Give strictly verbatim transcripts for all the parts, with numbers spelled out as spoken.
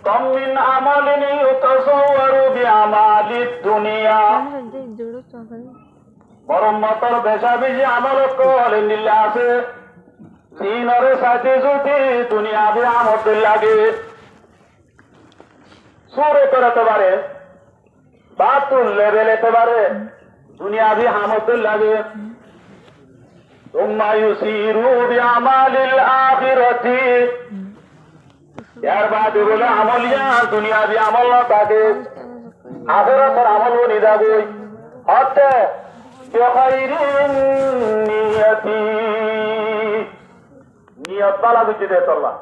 Cumin আমালিনি ইউতাসাওয়ারু বিআমালিদ দুনিয়া মরম্মতর বেশা বেশি আমল করেন নিলে আছে জিনরে সাথে যদি দুনিয়াবি আমল লাগে সুরে করতে পারে বাতুল লেভেলেতে পারে দুনিয়াবি আমল লাগে তুম্মা ইউসিরু বিআমালিল আখিরাতি यार बात बोले अमलिया दुनिया भी अमल ना ताके आखिरत अमल वो निदा कोई होते बेखैरिन नियति नियत वाला कुछ दे तो अल्लाह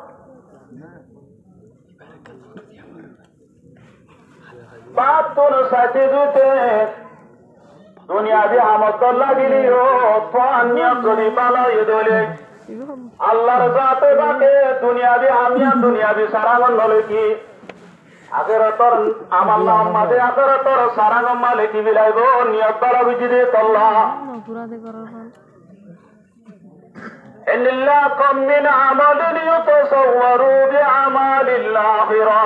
बात तो न सच्ची जुते दुनिया भी अमल तो लगी लियो तो अन्य कोई पाला ये दोले আল্লাহর জাতে বাকে দুনিয়াবি আমিয়া দুনিয়াবি সারাগন বলে কি আখিরাতর আমার নাম মাঝে আখিরাতর সারাগন মালে কি বিলাইবো নিয়ত করা বুঝিদে আল্লাহ পুরাদে করার ফল ইল্লা কাম মিন আমালিন ইউতাসাওয়ারু বিআমালিল আখিরা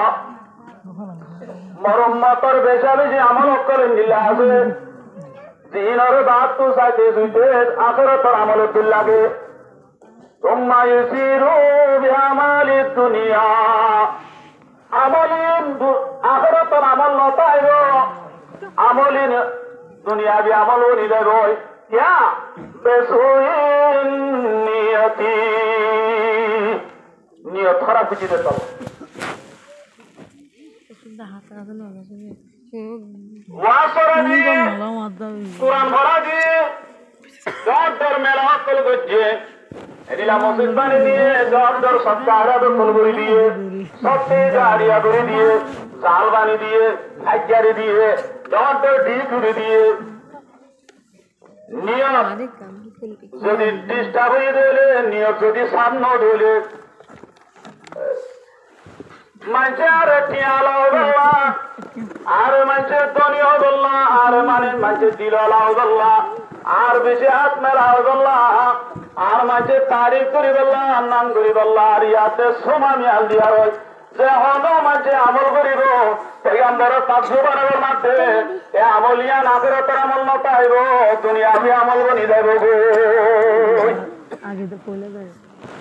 মরম্মতর বেশাবে যে আমল করেন দিলা আছে জিনর বাত তো সাথে সুইতে আখিরাতর আমল দিল লাগে ثم يسيروا بعمل الدنيا عملين آخرة عمل نطايو عملين دنيا بعملون إذا يا بسوء النية نية خراب بجد الله وعصرني قرآن خراجي قدر ملاك كل بجي এদিলা মসজিদ বানি দিয়ে জর্দর সৎকারা দখল করে দিয়ে সত্যি গাড়িয়া করে দিয়ে জাল বানি দিয়ে হাইজারি দিয়ে জর্দর ডি করে দিয়ে নিয়ম যদি ডিস্টার্ব হয়ে দিলে নিয়ম যদি সামনে দিলে মানুষে আর টিয়ালা হবল্লা আর মানুষের ধনী হবল্লা আর মানে মানুষের দিললা হবল্লা আর বেশি হাত মেলা হবল্লা আর মাঝে তারিফ করি বললা নাম করি বললা আর ইয়াতে সোমামি আল দিয়া হয় যে হন মাঝে আমল করিব পেগম্বর তাজু বানাবার মাঝে এ আমলিয়া আখিরাতের আমল না পাইব দুনিয়াবি আমল বনি যাইব গো আগে তো বলে যায়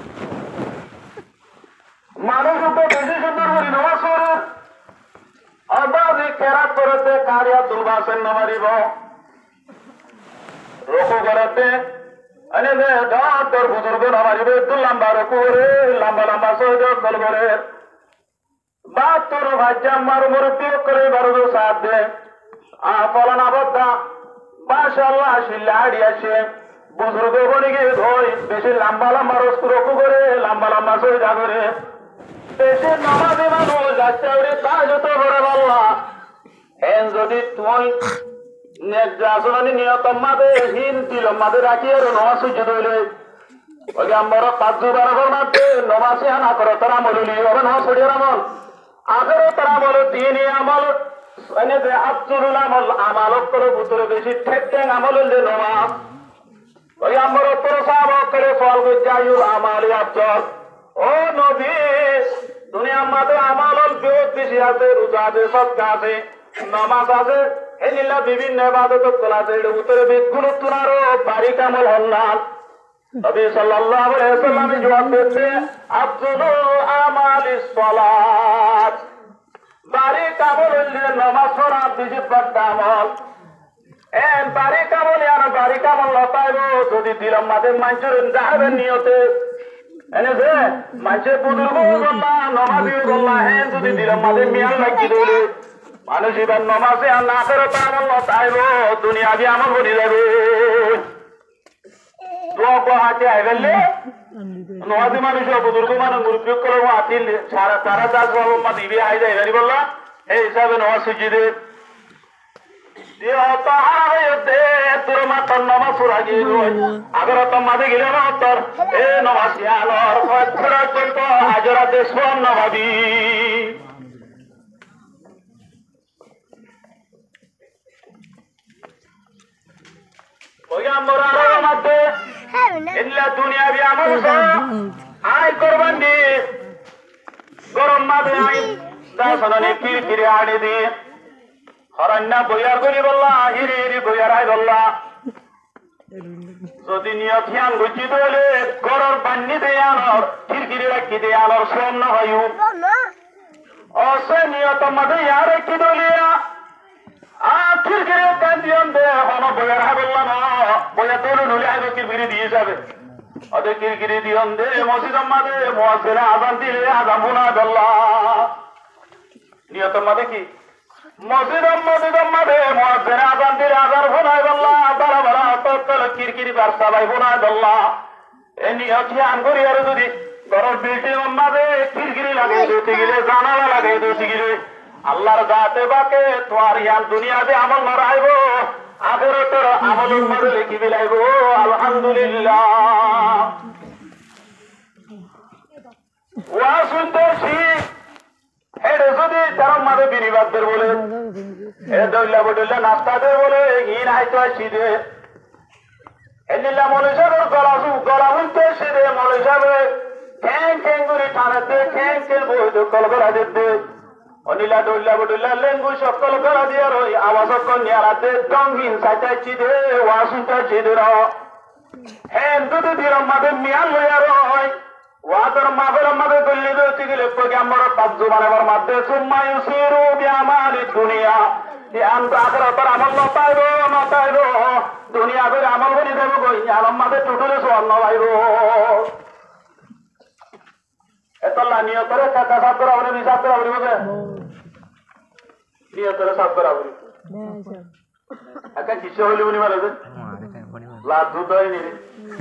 মানুষ তো বেশি সুন্দর করি নামাজ পড়ে অবাধি কেরাত করতে কারিয়া তুলবাসেন নামারিব রোকু করতে अने दे डॉक्टर बुजुर्ग हमारी बेतु लंबा रखोरे लंबा लंबा सोजो कल करे बात तो रो भाज्या मारो मुर्तियो करे बारो साथ दे आ फलाना बद्दा माशाअल्लाह शिलाड़ी आशे बुजुर्ग बनी गे धोई बेशी लंबा लंबा रोज रखो करे लंबा लंबा सोजा करे बेशी नमाजे मानो जाते उरे ताज तो बड़े वाला एन जदी तुई নেক জাসমানি নিয়ত মাদে হিন তিল মাদে রাখি আর নমাজ সুজে দইলে ওই আমরা পাঁচ বারবার মাতে নমাজে আনা করো তারা মলুলি হবে না সরিয়ার আমল আখের তারা বলো দিনই আমল এনে যে আব্দুল আমল আমাল করে ভিতরে বেশি ঠেকটেং আমল হলে নমাজ ওই আমরা তোর সাহাব করে ফল গো যাইউল আমালি আফজল ও নবী দুনিয়া মাদে আমল বহুত বেশি আছে রোজা আছে সদকা আছে নামাজ আছে এনিলা বিভিন্ন ইবাদত কলাতে উত্তরে বিগুণ তুনারো বাড়ি কামল হল্লাল নবী সাল্লাল্লাহু আলাইহি ওয়াসাল্লাম জবাব দিতে আফজলু আমালিস সালাত বাড়ি কামল হলে নামাজ পড়া বেশি বড় আমল এন বাড়ি কামল আর বাড়ি কামল লতাইব যদি দিলম মাঝে মানুষের যাবে নিয়তে এনে যে মানুষের বুজুর্গ বললা নমাজি বললা হ্যাঁ যদি দিলম মাঝে মিয়াল লাগি দিলে মানুষ এবার নমাজে আর না করে তো আমল লতাইব দুনিয়াবি আমল বনি যাবে দোয়া হাতে আইবেলে নমাজি মানুষ বুজুর্গ মানে মুরব্বী করে আতিল সারা তারা দাস বাবা মা দিবি আই যাই জানি বললা এই হিসাবে নমাজ সুজিদে তোর মাতার নমাজ সুরা গিয়ে আগর তোর মাঝে গেলে না তোর এ নমাজ আলোর হাজরাতে সোয়াম নভাবি দুনিয়াবি আমল আয় করবান দি গরম মাঝে আই দাসননি কিরকিরে আড়ে দিয়ে হরণ্যা বইয়ার গলি বললা হিরি হিরি বইয়ার আই বললা যদি নিয়ত হিয়ান গুজি দলে গরর বান্নি দিয়ে আনর কিরকিরে রাখি দিয়ে আনর সোম না হয়ু অসে নিয়ত মাঝে ইয়ার রাখি দলিয়া আ কিরকিরে কান্দিয়ন দে হন বইয়ার আই বললা না বইয়া দলে নলে আই কিরকিরে দিয়ে যাবে ওদের কিরকিরে দিয়ন দে মসজিদ মাঝে মুয়াজ্জিনে আযান দিলে আযান বোনা দল্লা নিয়ত মাঝে কি মসজিদ মসজিদ মাঝে মুয়াজ্জিনে আযান দিলে আযান বোনা দল্লা বারা বারা তকল কিরকিরি বার সবাই বোনা দল্লা এ নিয়ত হিয়ান করি আর যদি ঘরের বিল্ডিং মাঝে কিরকিরি লাগাই দিতে গেলে জানালা লাগাই দিতে গেলে আল্লাহর জাতে বাকে তোমার ইয়ান দুনিয়াতে আমল নরাইব আখিরাতের আমলের মধ্যে লিখি বিলাইব আলহামদুলিল্লাহ ওয়া শুনতেছি হেডে যদি তার মাঝে বিনিবাদদের বলে এ দইলা বডইলা নাস্তাদের বলে ইন আইতো আসি দে এলিলা মলে সাগর গলা গলা উঠতে সেরে মলে যাবে ঠ্যাং ঠ্যাং করে টানাতে ঠ্যাং ঠ্যাং বই কল করা দিতে অনিলা দইলা বডইলা লেঙ্গু সকল করা দিয়া রই আওয়াজ কন্যারাতে রঙিন সাজাইছি দে ওয়া শুনতেছি দে র হেন দুদু দিরম মাঝে মিয়াল লইয়া রই ওয়াদর মাবের মাঝে গল্লি দইতে গেলে প্রোগ্রামর পাঁচ বানাবার মাঝে সুম্মায়ু সিরু বিআমালি দুনিয়া এই আন্ত আখিরাতের আমল না পাইবো না পাইবো দুনিয়া করে আমল বনি দেব কই আলম মাঝে টুটুলে সোয়াল না পাইবো এতলা নিয়তরে কাকা সাত করা বলে বিশ সাত করা বলি বুঝে নিয়তরে সাত করা বলি একা কিসে হইলি বলি মারে লাভ দুধ হয়নি রে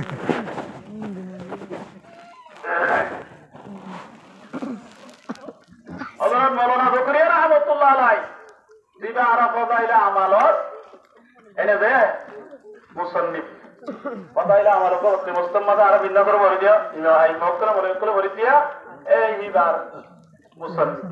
হযরত মাওলানা বকরি রাহমাতুল্লাহ আলাইহি দিবা আরাফ ফাদাইলা আমালত এনে দে মুসান্নিফ ফাদাইলা আমালত কে মুস্তামাদা আরব ইন্না করে বলে দিয়া ইনা আই মক্করা বলে করে বলে দিয়া এই হিবার মুসান্নিফ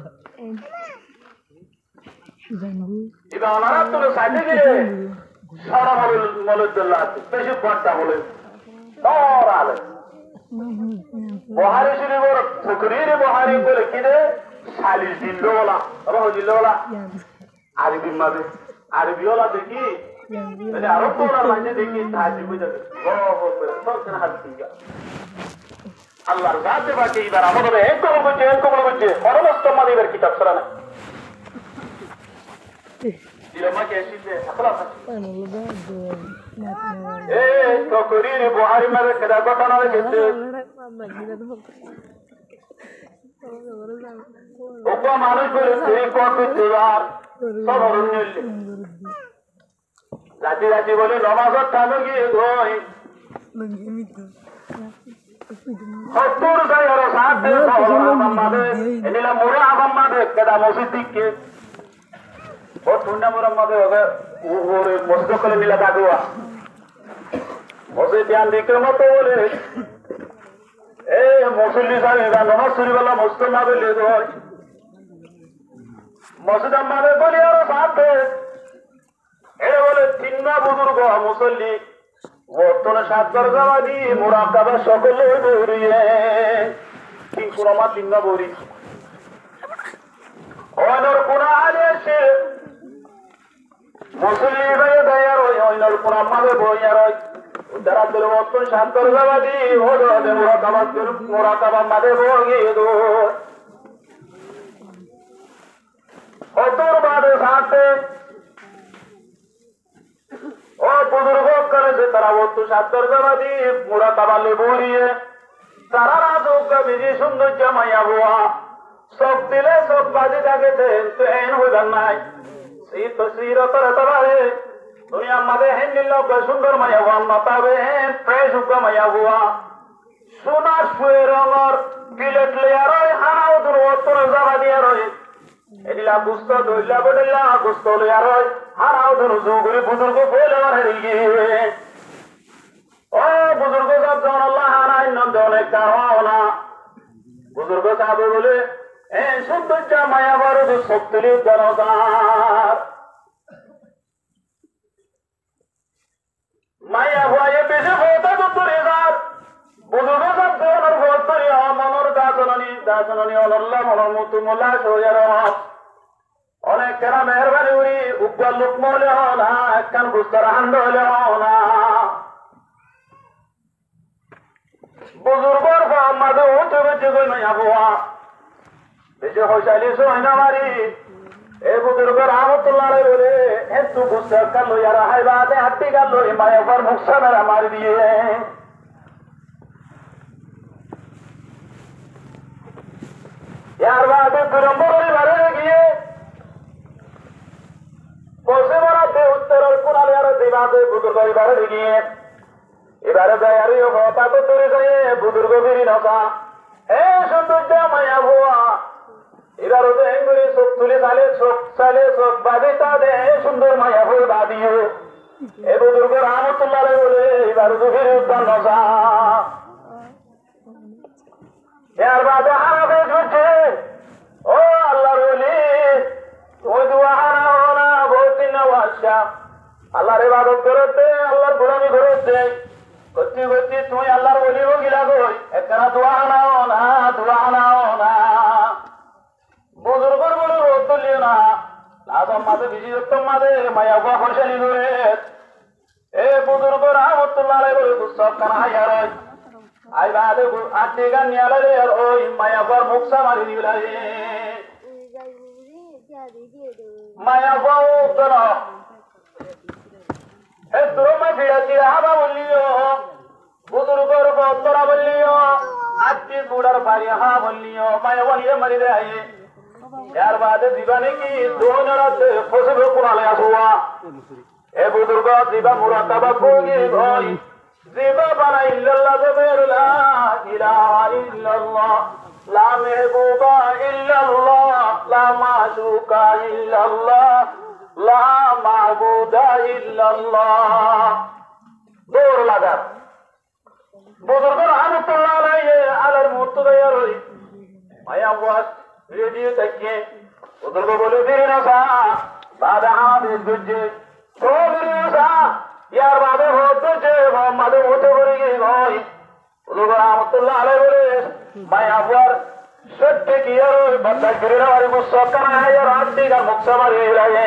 ইবা ওনারা তো সাইডে গিয়ে সারা মালুল মালুদুল্লাহ বেশি পড়তা বলে দর আলে বুহারি শরীফের ফকরির বুহারি বলে কি রে সালিস দিল্লোলা রহ দিল্লোলা আরবি মাঝে আরবি ওলা দেখি মানে আরব ওলা মাঝে দেখি তাজি বুঝা বহুত বড় সব জন হাসি গা আল্লাহর জাতে বাকি এবার আমাদের এক কবল করছে এক কবল করছে পরমস্ত মাদিবের কিতাব ছড়া না দিলমা কে এসেছে সকলা এ ফকরির বুহারি মাঝে কেদা ঘটনা হয়েছে ওপা মানুষ বলে সেই করতে আর সব অরণ্য রাজি রাজি বলে নমাজত থামে গিয়ে গই সত্তর গায়ের সাত দিয়ে মাদে এনিলা মোরা আবাম মাদে কেদা মসজিদ দিকে ও ঠুন্ডা মোরা মাদে হবে ওরে মসজিদ করে নিলা দাগুয়া মসজিদ ধ্যান দিকে মতো বলে এ মুসল্লি সাহেব নমাজ শুরু করলাম মুসলিম মাদে লেগে হয় মসজিদ মাদে বলি আরো সাথে এ বলে তিনটা বুজুর্গ মুসল্লি বর্তমানে সাত দরজাবাদী মুরাকাবা সকলে দৌড়িয়ে তিন পুরমা তিনটা বড়ি ওইনর কোনা আলে এসে মুসল্লি ভাইয়ে দেয়ার ওই ওইনর কোনা মাদে বইয়ার ওই যারা তোর বর্তমান সাত দরজাবাদী ওদের মুরাকাবা মুরাকাবা মাদে বইয়ে দো অতর বাদে সাথে ও বুজুর্গ করেছে তারা বস্তু সাতর জামাদি মুরা কাবালে বরিয়ে তারা রাজুক বিজি সৌন্দর্য মাইয়া বুয়া সব দিলে সব বাজি থাকে দেন তো এন হইবার নাই সেই তো শ্রীরতর তবারে দুনিয়া মাঝে হেন নিল সুন্দর মাইয়া বুয়া মাতাবে হেন ফ্রেশ উগ্র মাইয়া বুয়া সোনা শুয়ে রঙর প্লেট লেয়ার হানাও দূর অতর জামাদি আর এদিলা গুস্ত দইলা বডলা গুস্ত লেয়ার হারাও ধরু জুগুরি বুজুর্গ বলে হারি গিয়ে ও বুজুর্গ সব জন আল্লাহ হারাই নন্দ অনেক কারণা বুজুর্গ সাহেব বলে এ সৌন্দর্য মায়া বড় শক্তিলি জনতার মায়া ভয়ে বেশি ভোটা তো তোরে যার বুজুর্গ সব জন ভোট করি মনের কাছে জননী দাসননী অনল্লা মনমুতুমুল্লাহ সৌয়ার অনেক কেনা মেহরবানি উড়ি উপর লোক মলে না একখান বুস্তার হান্ড হলে না বুজুর্গর মাঝে উঠে বেঁচে গই নয় আবহাওয়া বেশি হইসাইলি সই না মারি এ বুজুর্গর আহমতুল্লাহ বলে একটু বুস্তার কাল লইয়ারা হাইবা হাতি কাল লই মায়াবার মুখসা মেরা মারি দিয়ে यार बात तुरंबोरी भरे गए पोसे मरा दे उत्तर और कुनाल यार दिमागे बुजुर्ग भरे गए इबारे दयारी हो होता तो तेरे से बुजुर्ग भी नौका ए सुंदर माया हुआ इधर उधर एंगुरी सुख तुले साले सुख साले सुख बाधिता दे सुंदर माया हुआ बाधी हो ए बुजुर्ग रामतुल्लाह बोले इधर उधर भी उत्तर नौका यार बात हारा झूठे ओ अल्लाह रोली तुम दुआ हारा होना बहुत दिन वाशा अल्लाह रे इबादत करते अल्लाह गुलामी करते कच्ची कच्ची तुम अल्लाह रोली हो गिला कोई इतना दुआ ना होना दुआ ना होना बुजुर्गर बोले रोज तो लियो ना लाजम माते बिजी उत्तम माते माया को खुशली करे ए बुजुर्गर रहमतुल्लाह अलैहि बोले गुस्सा करना यार आई बात आटे का न्याला ले यार ओ माया पर मुक्सा मारी दिला ये माया पर उतना ए तो मैं फिर की हवा बोलियो बुजुर्गों को उतना बोलियो आटे गुड़र पारी हाँ बोलियो माया वाली मरी रही यार बात दीवाने की दोनों रात फंसे हुए कुनाले आसुआ ए बुजुर्गों दीवा मुरादाबा कोई भाई जिबा बना इल्लल्लाह ज़बीर ला इलाहा इल्लल्लाह ला महबूबा इल्लल्लाह ला माशूका इल्लल्लाह ला माबूदा इल्लल्लाह दूर लगा बुजुर्ग रहमतुल्लाह अलैहि अलल मुतदयरी माया वास रेडियो तकिए बुजुर्ग बोले फिर ना सा बादा हादिस गुज्जे तो फिर सा यार बाबे हो तो जे मोहम्मद होते बोलेगी भाई लोग रहमतुल्लाह अलैहि बोले मैं अवर सत्य की यार बंदा गिरना वाली गुस्सा करना है यार आदमी का मुक्सा मारे लाए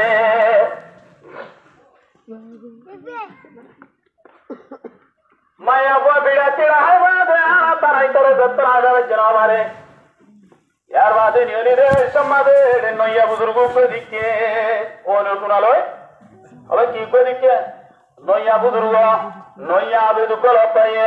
मैं अवर बिड़ा तेरा है बात यार तारा इधर सत्तर हजार जनाब मारे यार बातें नहीं ले रहे सम्मादे नैया बुजुर्गों को दिखे वो न सुना लो अबे की को दिखे नैया बुजुर्ग नैया अभी दुख लगता है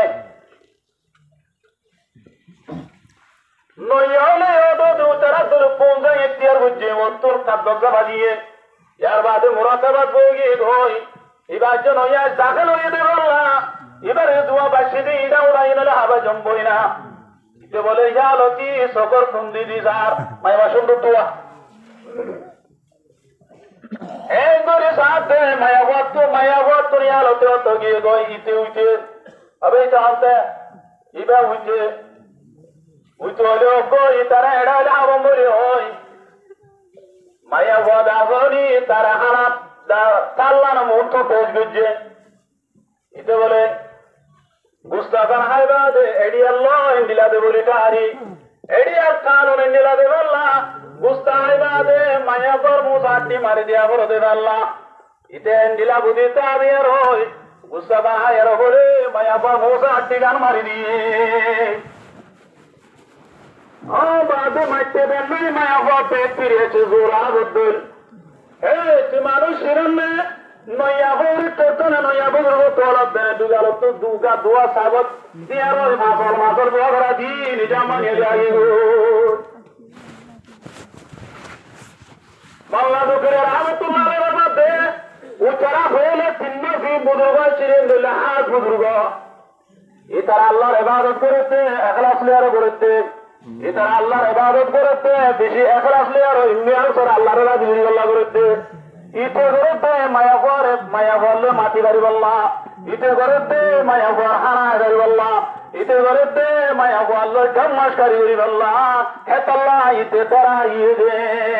नैया ले तो दो तरह दो पोंजा एक तियार बुझे वो तुर तब दो बाजिए यार बातें मुरादाबाद होगी धोई इबाद जो नैया दाखिल हो ये देवला इधर दुआ बाशिदी इधर उड़ाई न लहाबा जम्बो इना इसे बोले या लोटी सोकर कुंदी दिजार मैं वाशुंड तुआ एंगोरे साथ माया वातो माया वातो या लोटे तो गे गो इते उते अबे चाहते इबा उते उतो लो को इतरा एडा लावो मोरे होय माया वादा गोनी तारा हना दा ताल्ला न मोटो पेज गुजे इते बोले गुस्ताखन हायबा दे एडी अल्लाह इंदिला दे बोले कारी एडी कानून इंदिला दे वल्ला गुस्ता हायबा दे माया पर मुसाटी मारी दिया बोलो दे वल्ला इते इंदिला बुद्धि तारिया रोय गुस्सा बा हायर बोले माया पर मुसाटी गान मारी दिए हाँ बादे मट्टे बेन्नी माया पर पेट पिरिये चुजूरा बुद्धुल ए चिमानु शिरन में नैया बोरी तो ना नैया बोरी तो ला बे दुगालो तो दुगा दुआ साबत दिया रो मासल मासल दुआ करा दी निजामन ये जाए गो मल्ला तो करे रहमतुल्लाह अलैहि बते उचरा होले तिन्नो भी बुजुर्ग चिरेन लहाज बुजुर्ग इतर अल्लाहर इबादत करते इखलास लियार करते इतर अल्लाहर इबादत करते बेशी इखलास लियार इन्याल सर अल्लाहर राजी अल्लाह करते इते करते माया पर माया बोलले माटी गाड़ी बल्ला इते करते माया पर हाना गाड़ी बल्ला इते करते माया बोलले धम्माश गाड़ी बल्ला हे तल्ला इते तरा ये दे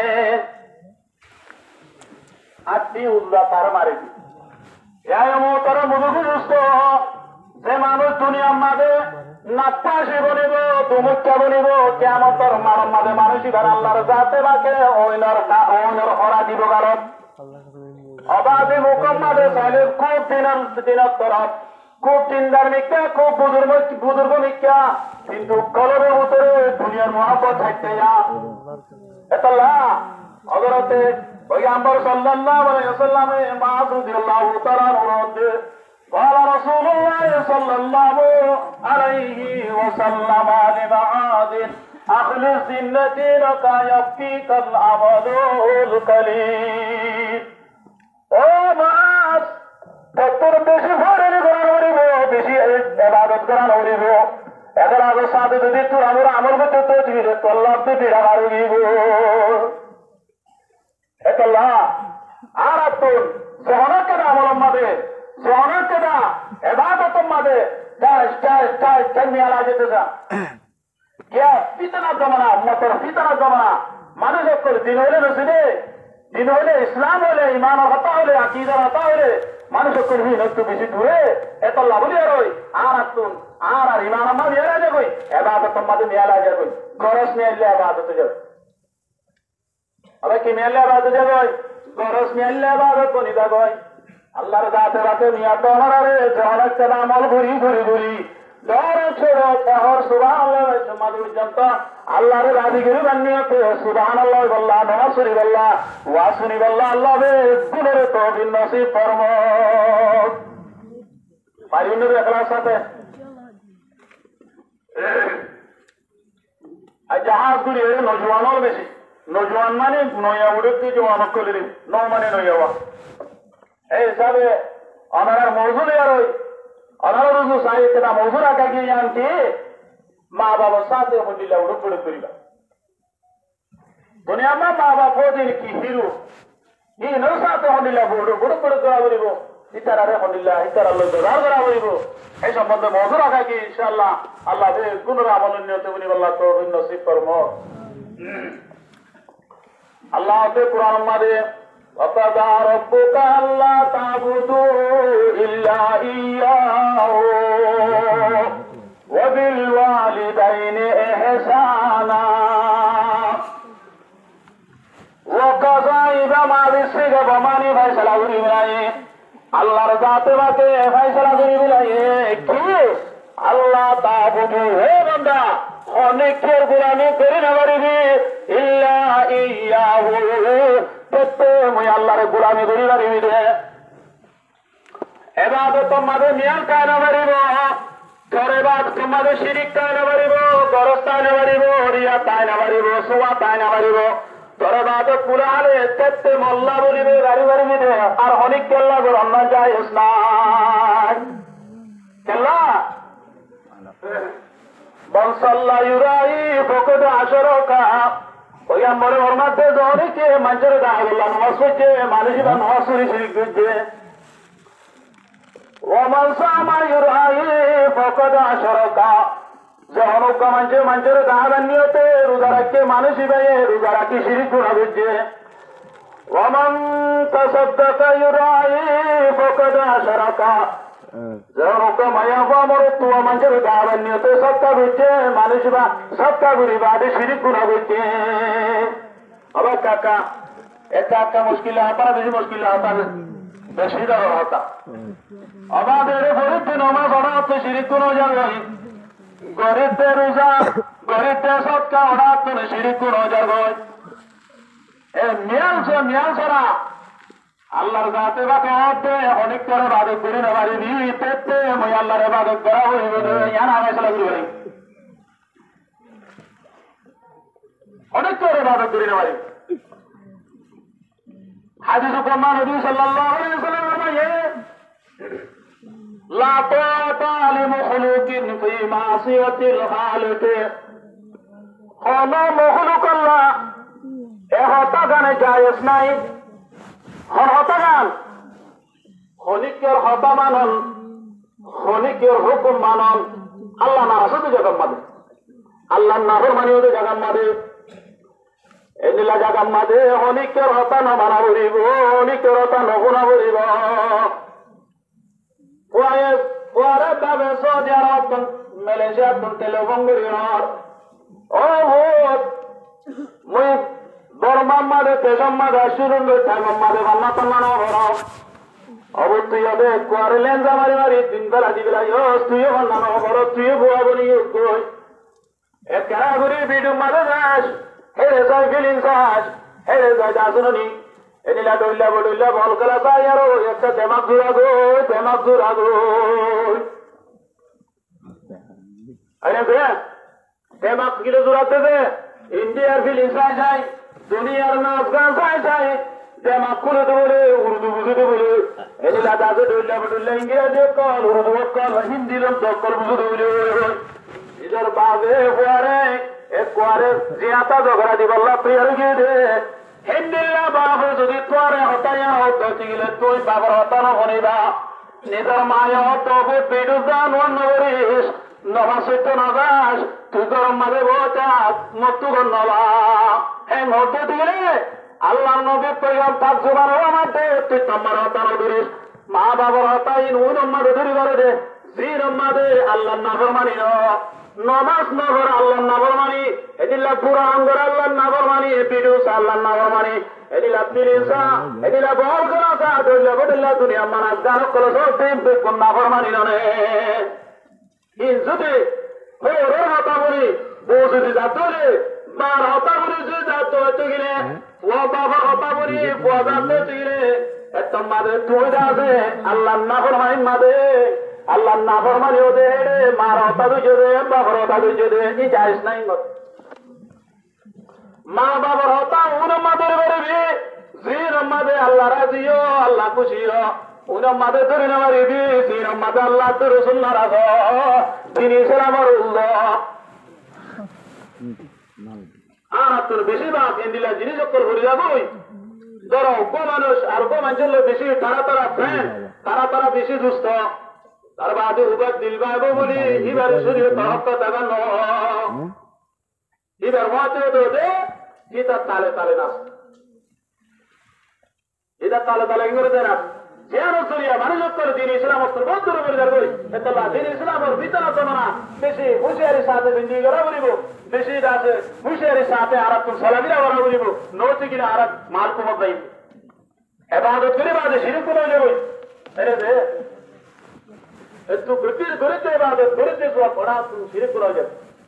आती उल्ला तार मारे या मो तर मुदुगु दोस्तो जे मानुष दुनिया मादे নাপ্পাসি বলিব দুমুচ্চা বলিব কিয়ামতর মানব মাঝে মানুষই গান আল্লাহর জাতে বাকে ওইনর ওইনর হরা দিব গারত অবাধে মুকম্মাদে চাইলে খুব দিনের দিনের তরফ খুব চিন্তার মিথ্যা খুব বুজুর্গ বুজুর্গ মিথ্যা কিন্তু কলবের ভিতরে দুনিয়ার মহাব্বত থাকতে যা এতলা হযরতে পয়গম্বর সাল্লাল্লাহু আলাইহি ওয়াসাল্লামে মাআদ রাদিয়াল্লাহু তাআলা অনুরোধে قال رسول الله صلى الله عليه وسلم لمعاذ أخلص دينك يكفيك العمل القليل ও মাস তোর বেশি ফরের করানো হইব বেশি ইবাদত করানো হইব এদের আগে সাথে যদি তোর আমরা আমল করতে তো দিবে তো আল্লাহ তে বিড়া মারিব একলা আর তোর জহনকে আমল মাদে জহনকে দা ইবাদত মাদে তাই তাই তাই তুমি আলা যেতে যা क्या ফিতনা জমানা উম্মতের ফিতনা জমানা মানুষ করে দিন হইলে নসিবে দিন হইলে ইসলাম হইলে ইমান হতা হইলে আকীদা হতা হইলে মানুষ করবি একটু বেশি দূরে এত লাভলি আর ওই আর আতুন আর আর ইমান আমার নিয়ে লাগে কই ইবাদত মাদে নিয়ে লাগে কই গরস নিয়ে এলে ইবাদত যাবে আবার কি নিয়ে এলে ইবাদত যাবে গরস নিয়ে এলে ইবাদত কোনি দা কই আল্লাহর জাতে রাতে নিয়াত হরারে জাহালাত আমল ঘুরি ঘুরি ঘুরি দর ছেড়ে তাহর সুবহানাল্লাহ সুমাদুর জনতা আল্লাহর রাদিগিরি বানিয়েতে সুবহানাল্লাহ বল্লাহ নমাসুরি বল্লাহ ওয়াসুনি বল্লাহ আল্লাহ বে গুণের তৌফিক নসিব ফরমাও পারিউনের ইখলাস সাথে আজ জাহাজ গুলি নজওয়ানল বেশি নজওয়ান মানে নয়া উড়তে জওয়ান কলিরে ন মানে নয়াওয়া এই হিসাবে অনার মওজুদ আর ওই অনার রুজু সাহেব কেনা মওজুদ রাখা গিয়ে জানতে মা বাবা সাথে হলিলা উড়ে পড়ে করিবা দুনিয়া মা বাবা ফোদিন কি হিরো ই নো সাথে হলিলা উড়ে উড়ে পড়ে করা করিব ইতারারে হলিলা ইতারা লই দরার করা করিব এই সম্বন্ধে মওজুদ রাখা কি ইনশাআল্লাহ আল্লাহ বে গুণরা আমল নিয়তে বনি আল্লাহ তৌফিক নসিব ফরমাও আল্লাহ তে কুরআন মাদে وَقَضَى رَبُّكَ أَلَّا تَعْبُدُوا إِلَّا إِيَّاهُ وَبِالْوَالِدَيْنِ إِحْسَانًا وَقَضَى إِذَا مَا بِسِّكَ بَمَانِ فَيْصَلَةُ بِلَاهِ আল্লাহর জাতে বাতে ফয়সালা করি বিলায়ে কি আল্লাহ তাআবুদু হে বান্দা অনেকের গোলামি করে না পারিবি ইল্লা ইয়াহু তেতে মই আল্লাহর গোলামি করি পারিবি রে ইবাদত মাদে মিয়াল কায় না পারিব করে বাদ তোমাদে শিরিক কায় না পারিব গরস্তায় না পারিব রিয়া তাই না পারিব সুয়া তাই না পারিব তোর বাদ কুলালে তেতে মোল্লা বলিবে গাড়ি পারিবি রে আর অনেক কেল্লা গর অন্য যায় ইসলাম কেল্লা বংশাল্লাহ ইউরাই ফকদ আশরকা ওই আমরে ওরমাতে জরিকে মঞ্জুর দাহুল্লাহ নওয়াসে মানুষ বা নওয়াসুরি শিরিক করছে ওমান সামা ইউরাই ফকদ আশরকা যখন মঞ্জে মঞ্জুর দাহাদান নিয়তে রোজা রাখে মানুষ ভাই রোজা রাখি শিরিক করছে ওমান তাসাদ্দাকা ইউরাই ফকদ আশরকা যখন মায়া আমার তুয়া মানুষের দাহাদান নিয়তে সৎকা করছে মানুষ বা সৎকা করি বাদে শিরিক করছে আবার কাকা একটা একটা মুশকিল হতা বেশি মুশকিল হতা বেশি দেওয়া হতা আমাদের ফরিদে নমাজ পড়া হচ্ছে শিরিক কোন জায়গায় গরিবদের রোজা গরিবদের সৎকা ওরা তো শিরিক কোন জায়গায় এ মিয়াল সে মিয়াল ছাড়া আল্লাহর জাতে বাতে হতে অনেক করে ইবাদত করি না পারিবি তেতে মই আল্লাহর ইবাদত করা হইব ইয়ান ফয়সালা করি অনেক করে ইবাদত করি না পারিবি হাদিস প্রমাণ নবী সাল্লাল্লাহু আলাইহি ওয়াসাল্লাম বলে লা তাআতা লিমাখলুকিন ফি মাসিয়াতিল খালিক কোন মখলুক আল্লাহ এ হতা গানে জায়েজ নাই হন হতা গান খনিকের হতা মানন খনিকের হুকুম মানন আল্লাহ না আসতে জাগাম মাদে আল্লাহ নাফরমানি হতে জাগাম মাদে এনিলা জাগাম মাদে খনিকের হতা না মানা বলিব খনিকের হতা নগুনা বলিব পুয়ারে পুয়ারে বাবে সৌদি আরব মালয়েশিয়া তুন টেলিফোন করি ও ভূত মুই বর্মাম্মাদে তেজম্মাদে সুরুন্দ ঠাগম্মাদে বান্না পান্না বড় অবু তুই হবে কুয়ারে লেঞ্জা মারি মারি তিন বেলা দি বেলা ইয়স তুইও বান্না বড় তুইও বুয়া বলি কই একা ঘুরি বিডু মাদে যাস হেরে যায় ফিলিং যাস হেরে যায় দাসুনি এনিলা ডইলা বডইলা বল খেলা চাই আরো একটা দেমাক জুড়া গো দেমাক জুড়া গো আরে বে দেমাক কিলো জুড়াতে দে ইন্ডিয়ার ফিলিং চাই চাই দুনিয়ার নাচ গান চাই চাই দেমাক খুলে বলে উর্দু বুঝতে বলে এনিলা দাসু ডইলা বডইলা ইংরেজি কল উর্দু কল হিন্দি লোক কল বুঝতে বলে ইধর বাগে ফুয়ারে এক কুয়ারে জিয়াতা ঝগড়া দি বললা তুই আর গিয়ে দে হিন্দিল্লা বাবু যদি তোরে হতাইয়া হতো গেলে তুই বাবার হতানো হনিবা নিজের মায়া হতো পিডু জান নগরিস নবা সত্য নগাস তুই গরম মাঝে বোচাস মতু নবা হ্যাঁ হতে দিলে আল্লাহ নবী পৈগম থাক জোগান মাঠে তুই তোমার হতানো ধরিস মা বাবার হতাইন ওই নম্মাদে ধরি করে দে জি নম্মাদে আল্লাহ নাফরমানি ন নমাজ নগর আল্লাহ নাফরমানি এদিলা পুরা আঙ্গর আল্লাহ নাফরমানি পিডুস আল্লাহ নাফরমানি এদিলা পিরিসা এদিলা বল করাসা দইলা বদলা দুনিয়া মানাস গান করে সব দিন কোন নাফরমানি ননে ইজ্জতে ওরে হতা বলি বউদি যাতরে মার হতা বলি যে যাত হতে গেলে ও বাবা হতা বলি বুয়া যাত হতে গেলে এত মাদে তুই আছে আল্লাহ নাফরমানি মাদে আল্লাহ নাফরমানি ওদে মার হতা দুই দে বাবার হতা দুই দে ই যাইস নাই মা বাবার হতা উনমাদের করবি জি রম্মাদে আল্লাহ রাজিও আল্লাহ খুশিও উনমাদে ধরে না মারিবি জি রম্মাদে আল্লাহ তোর রসুল নারাজ তিনি ইসলামর উল্লাহ আর তোর বেশিরভাগ ইন্দিলা জিনিস অক্কর ঘুরে যাবই ধরো উপ মানুষ আর উপ মানুষের বেশি তারা তারা ফ্রেন্ড তারা তারা বেশি দুস্থ তার বাদে উবার দিল পাইব বলি এবার শরীর তহক্ক দেবেন এবার মতে দে এটা তালে তালে নাচ এটা তালে তালে করে দেয় না যেন চলিয়া মানুষ করে দিন ইসলাম বন্ধুর বলে যাবো এতলা দিন ইসলামের বিতরণ তো না বেশি হুঁশিয়ারির সাথে বিন্দি করা বলিব বেশি আছে হুঁশিয়ারির সাথে আর তুমি সালামিরা করা বলিব নৌচি কিনা আর মাল কমত যাইব এবাদত করে বাদে শিরিক করে যাবো এরে দে একটু গতির গরিতে এবাদত গরিতে সব পড়া তুমি শিরিক করে যাবে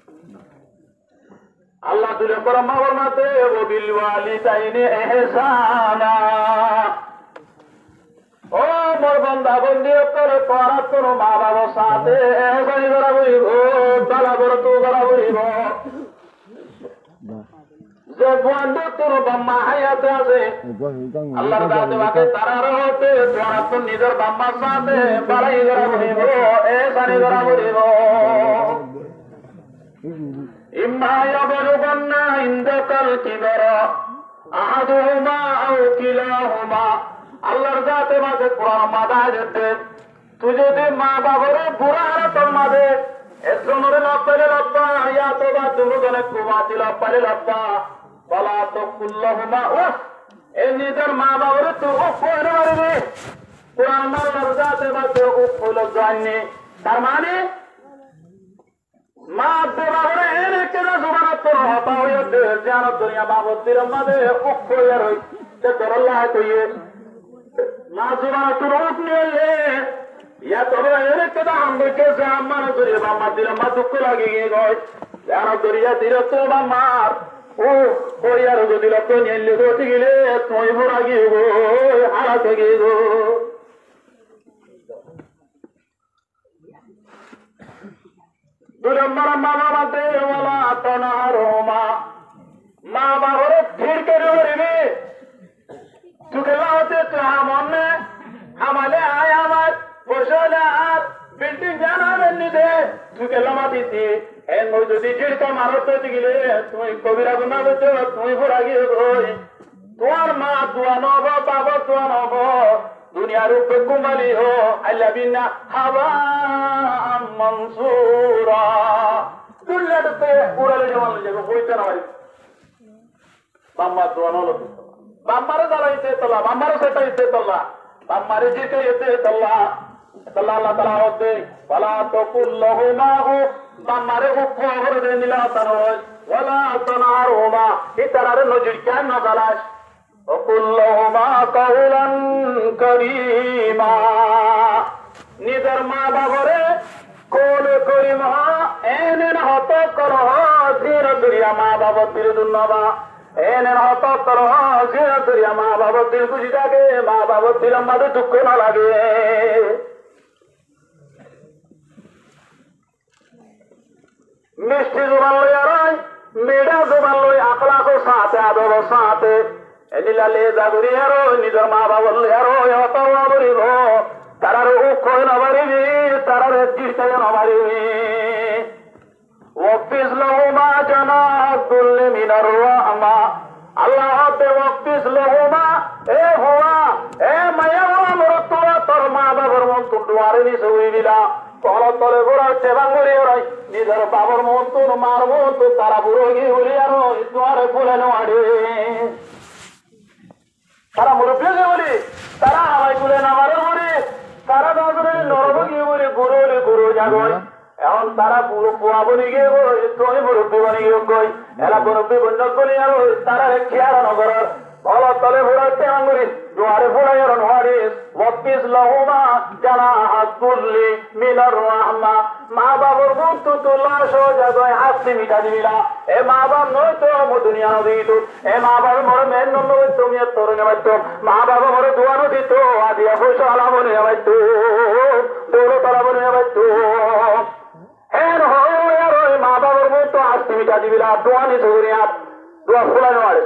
আল্লাহ তুলে পরম ফরমাতে ও বিল ওয়ালিদাইনি ইহসানা ও মোর বান্দা বন্দি করে তোরা তোর মা বাবার সাথে এহসানি করা বলিব তালা বড় তো করা বলিব যে বন্ধু তোর বাম্মা হায়াতে আছে আল্লাহর দাতে বাকে তারা রহতে তোরা তোর নিজের বাম্মার সাথে বাড়াই করা বলিব এহসানি করা বলিব ইম্মা ইয়াবলুগান্না ইনদাকাল কিবারা আহাদুহুমা আও কিলাহুমা আল্লাহর জাতে মাঝে কোরআন মাদা যেতে তুই যদি মা বাবারে বুড়া হারাতন মাঝে একজনের লপ্পালে লপ্পা ইয়া তো বা দুজনে কুমাতি লপ্পালে লপ্পা বলা তো কুল্লাহুমা উফ এ নিজের মা বাবারে তুই উফ করে মারবি কোরআন মারার জাতে মাঝে উফ হলো জানি তার মানে মা বাবারে এনে কেন জবান তোর হতা হয়ে দে জান দুনিয়া বাবতির মাঝে উফ করে রই তে তোর আল্লাহ কইয়ে মা জবান তোর উফ নিয়ে ইয়া তবে এনে কেন আমরা কে জামান করে বাবা দিল মা দুঃখ লাগে গই জান দরিয়া দিল তো মার ও কইয়ার যদি লোক নিলে গতি গেলে তুই ভরা গিয়ে গো হারা থেকে গো দুরম্বর মা বাবা দেওয়ালা তনারোমা মা বাবার ভিড় করে হরিবি তুকে লাহতে তো মনে আমালে আয় আমার বসলে আর বিল্ডিং জানাবেন নিতে তুকে লামা দিতে এন যদি ঝিড়কা মারতে গেলে তুই কবিরা গুনা বলছো তুই ভরা গিয়ে গই তোমার মা তুয়া নব বাবা তুয়া নব দুনিয়ার উপরে কুমালি হো আল্লাহ বিনা হাওয়া মনসুরা দুল্লাতে উড়ালে জমান যাবে হইতে না পারি বাম্মা দোয়ানো লোক বাম্মারে দাঁড়াইতে তোলা বাম্মারে সেটাইতে তোলা বাম্মারে জিতে যেতে তোলা তোলা আল্লাহ তাআলা হতে ওয়ালা তাকুল্লাহুমা বাম্মারে হুকুম করে দেন নিলা তার হয় ওয়ালা তানারহুমা ইতারারে নজির কেন না জালাস ওকুল্লাহুমা কাউলান কারীমা নিজের মা বাবরে কোল করিম এনে হত করহ ধীর দুরিয়া মা বাবা তীর দুন্নবা এনে হত করহ ধীর দুরিয়া মা বাবা তীর খুশি থাকে মা বাবা তীর আমাদের দুঃখ না লাগে মিষ্টি জোবান লই আর মেডা জোবান লই আখলাক সাথে আদব সাথে এনিলা লে জাগুরি আর নিজের মা বাবা লই আর হত বলিব তারার উখ নবারিবি তারার জিস্তায় নবারিবি ওয়াকিস লাহুমা জানাতুল মিনার রাহমা আল্লাহ তে ওয়াকিস লাহুমা এ হুয়া এ মায়া মরতুয়া তোর মা বাবার মন তো দুয়ারে নি সই দিলা তলে তলে গোড়া চেবাঙ্গরি ওরাই নিজের বাবার মন তো মার মন তো তারা বুড়ো গিয়ে বলি আর দুয়ারে ফুলে নড়ে তারা মুরব্বী বলি তারা হাওয়াই তুলে নামারে বলি তারা দাদরে নরবগি বলে গুরু হলে গুরু জাগই এখন তারা পুরো পোয়া বনি গিয়ে গই তুই মুরব্বী বনি গিয়ে গই এলা মুরব্বী বন্ধ করি আর তারা খেয়াল নগর ভালো তলে ঘোরাতে আঙ্গুরি দুয়ারে ফুলাই আর নহারি ওয়াকিস লাহুমা জানাহাতুল্লি মিনার রাহমা মা বাবার বন্ধু তুল্লা সোজা গয় হাসি মিটা দিবিলা এ মা বাবা নয় তো মো দুনিয়া নদীত এ মা বাবা মোর মেন নয় তুমি তোর নেবাইতো মা বাবা মোর দুয়া নদীত আদিয়া পয়সা আলা বনে নেবাইতো দৌড় তারা বনে নেবাইতো হেন হয় আর মা বাবার বন্ধু হাসি মিটা দিবিলা দোয়া নি সগুরিয়া দোয়া ফুলাই নয়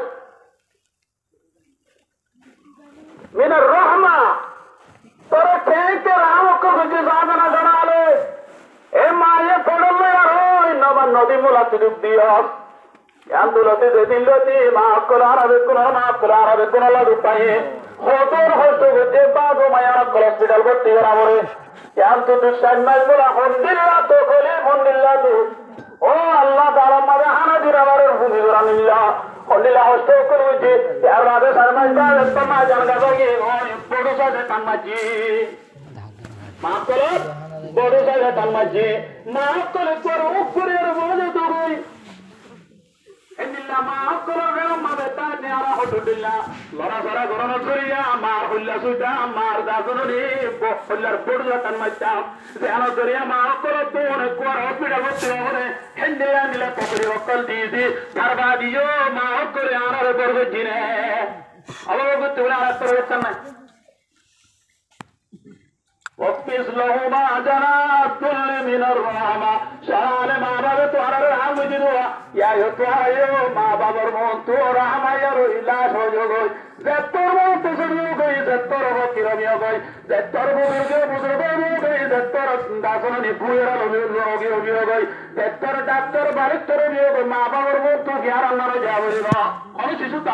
মিনার রহমা তোর ঠেকে রামক বুঝি সাধনা জানালে এ মায়ে পড়লে আর নবা নদী মুলা সুযোগ দিয়স আন্দোলতে যেদিন লতি মা কল আরবে কোন মা কল আরবে কোন লাগু পায়ে হতর হস্ত হতে বাগো মায়া হসপিটাল ভর্তি করা পড়ে কিন্তু দুঃসান মাস বলা হন্দিল্লা তো খোলে হন্দিল্লা তো ও আল্লাহ তাআলা মাবে হানা দিরাবারের ভূমি করা নিল্লা হন্দিল্লা হস্ত করে হইছে আর রাতে সারমাই দা তোমা জানগা গিয়ে ওই বড় সাজে কামাজি মা কল বড় সাজে কামাজি মা কল তোর উপরের বলে দরই এনিল্লা মা কল রেও মাবে তা নেরা হটুদিল্লা লরা সরা গরন করিয়া মা হল্লা সুদা মার দাজননি হল্লার বড় কামাইতা জানো করিয়া মা কল তোর কোর হসপিটাল ভর্তি হবে হেন্দেয়া নিলা পকড়ি অকল দিদি ধারবা দিও মা করে আনার বড় জিনে আবার তুমি আর তোর হচ্ছেন না ওয়াকিস লাহুমা জানাতুল মিনার রাহমা শানে মা বাবা তো আর রাম দিদো ইয়া তো আয়ো মা বাবার মন তো রাহমা ইয়ার ইলাস হয়ে গই যে তোর মন তো শুরু গই যে তোর হতি রমিয়া গই যে তোর বুজুর্গ বুজুর্গ গই যে তোর দাসনি বুয়েরা লগি লগি গই যে তোর ডাক্তার বাড়ি তোর নিয়ে গই মা বাবার মন তো জ্ঞান আল্লাহর যাবরি না কোন শিশু তা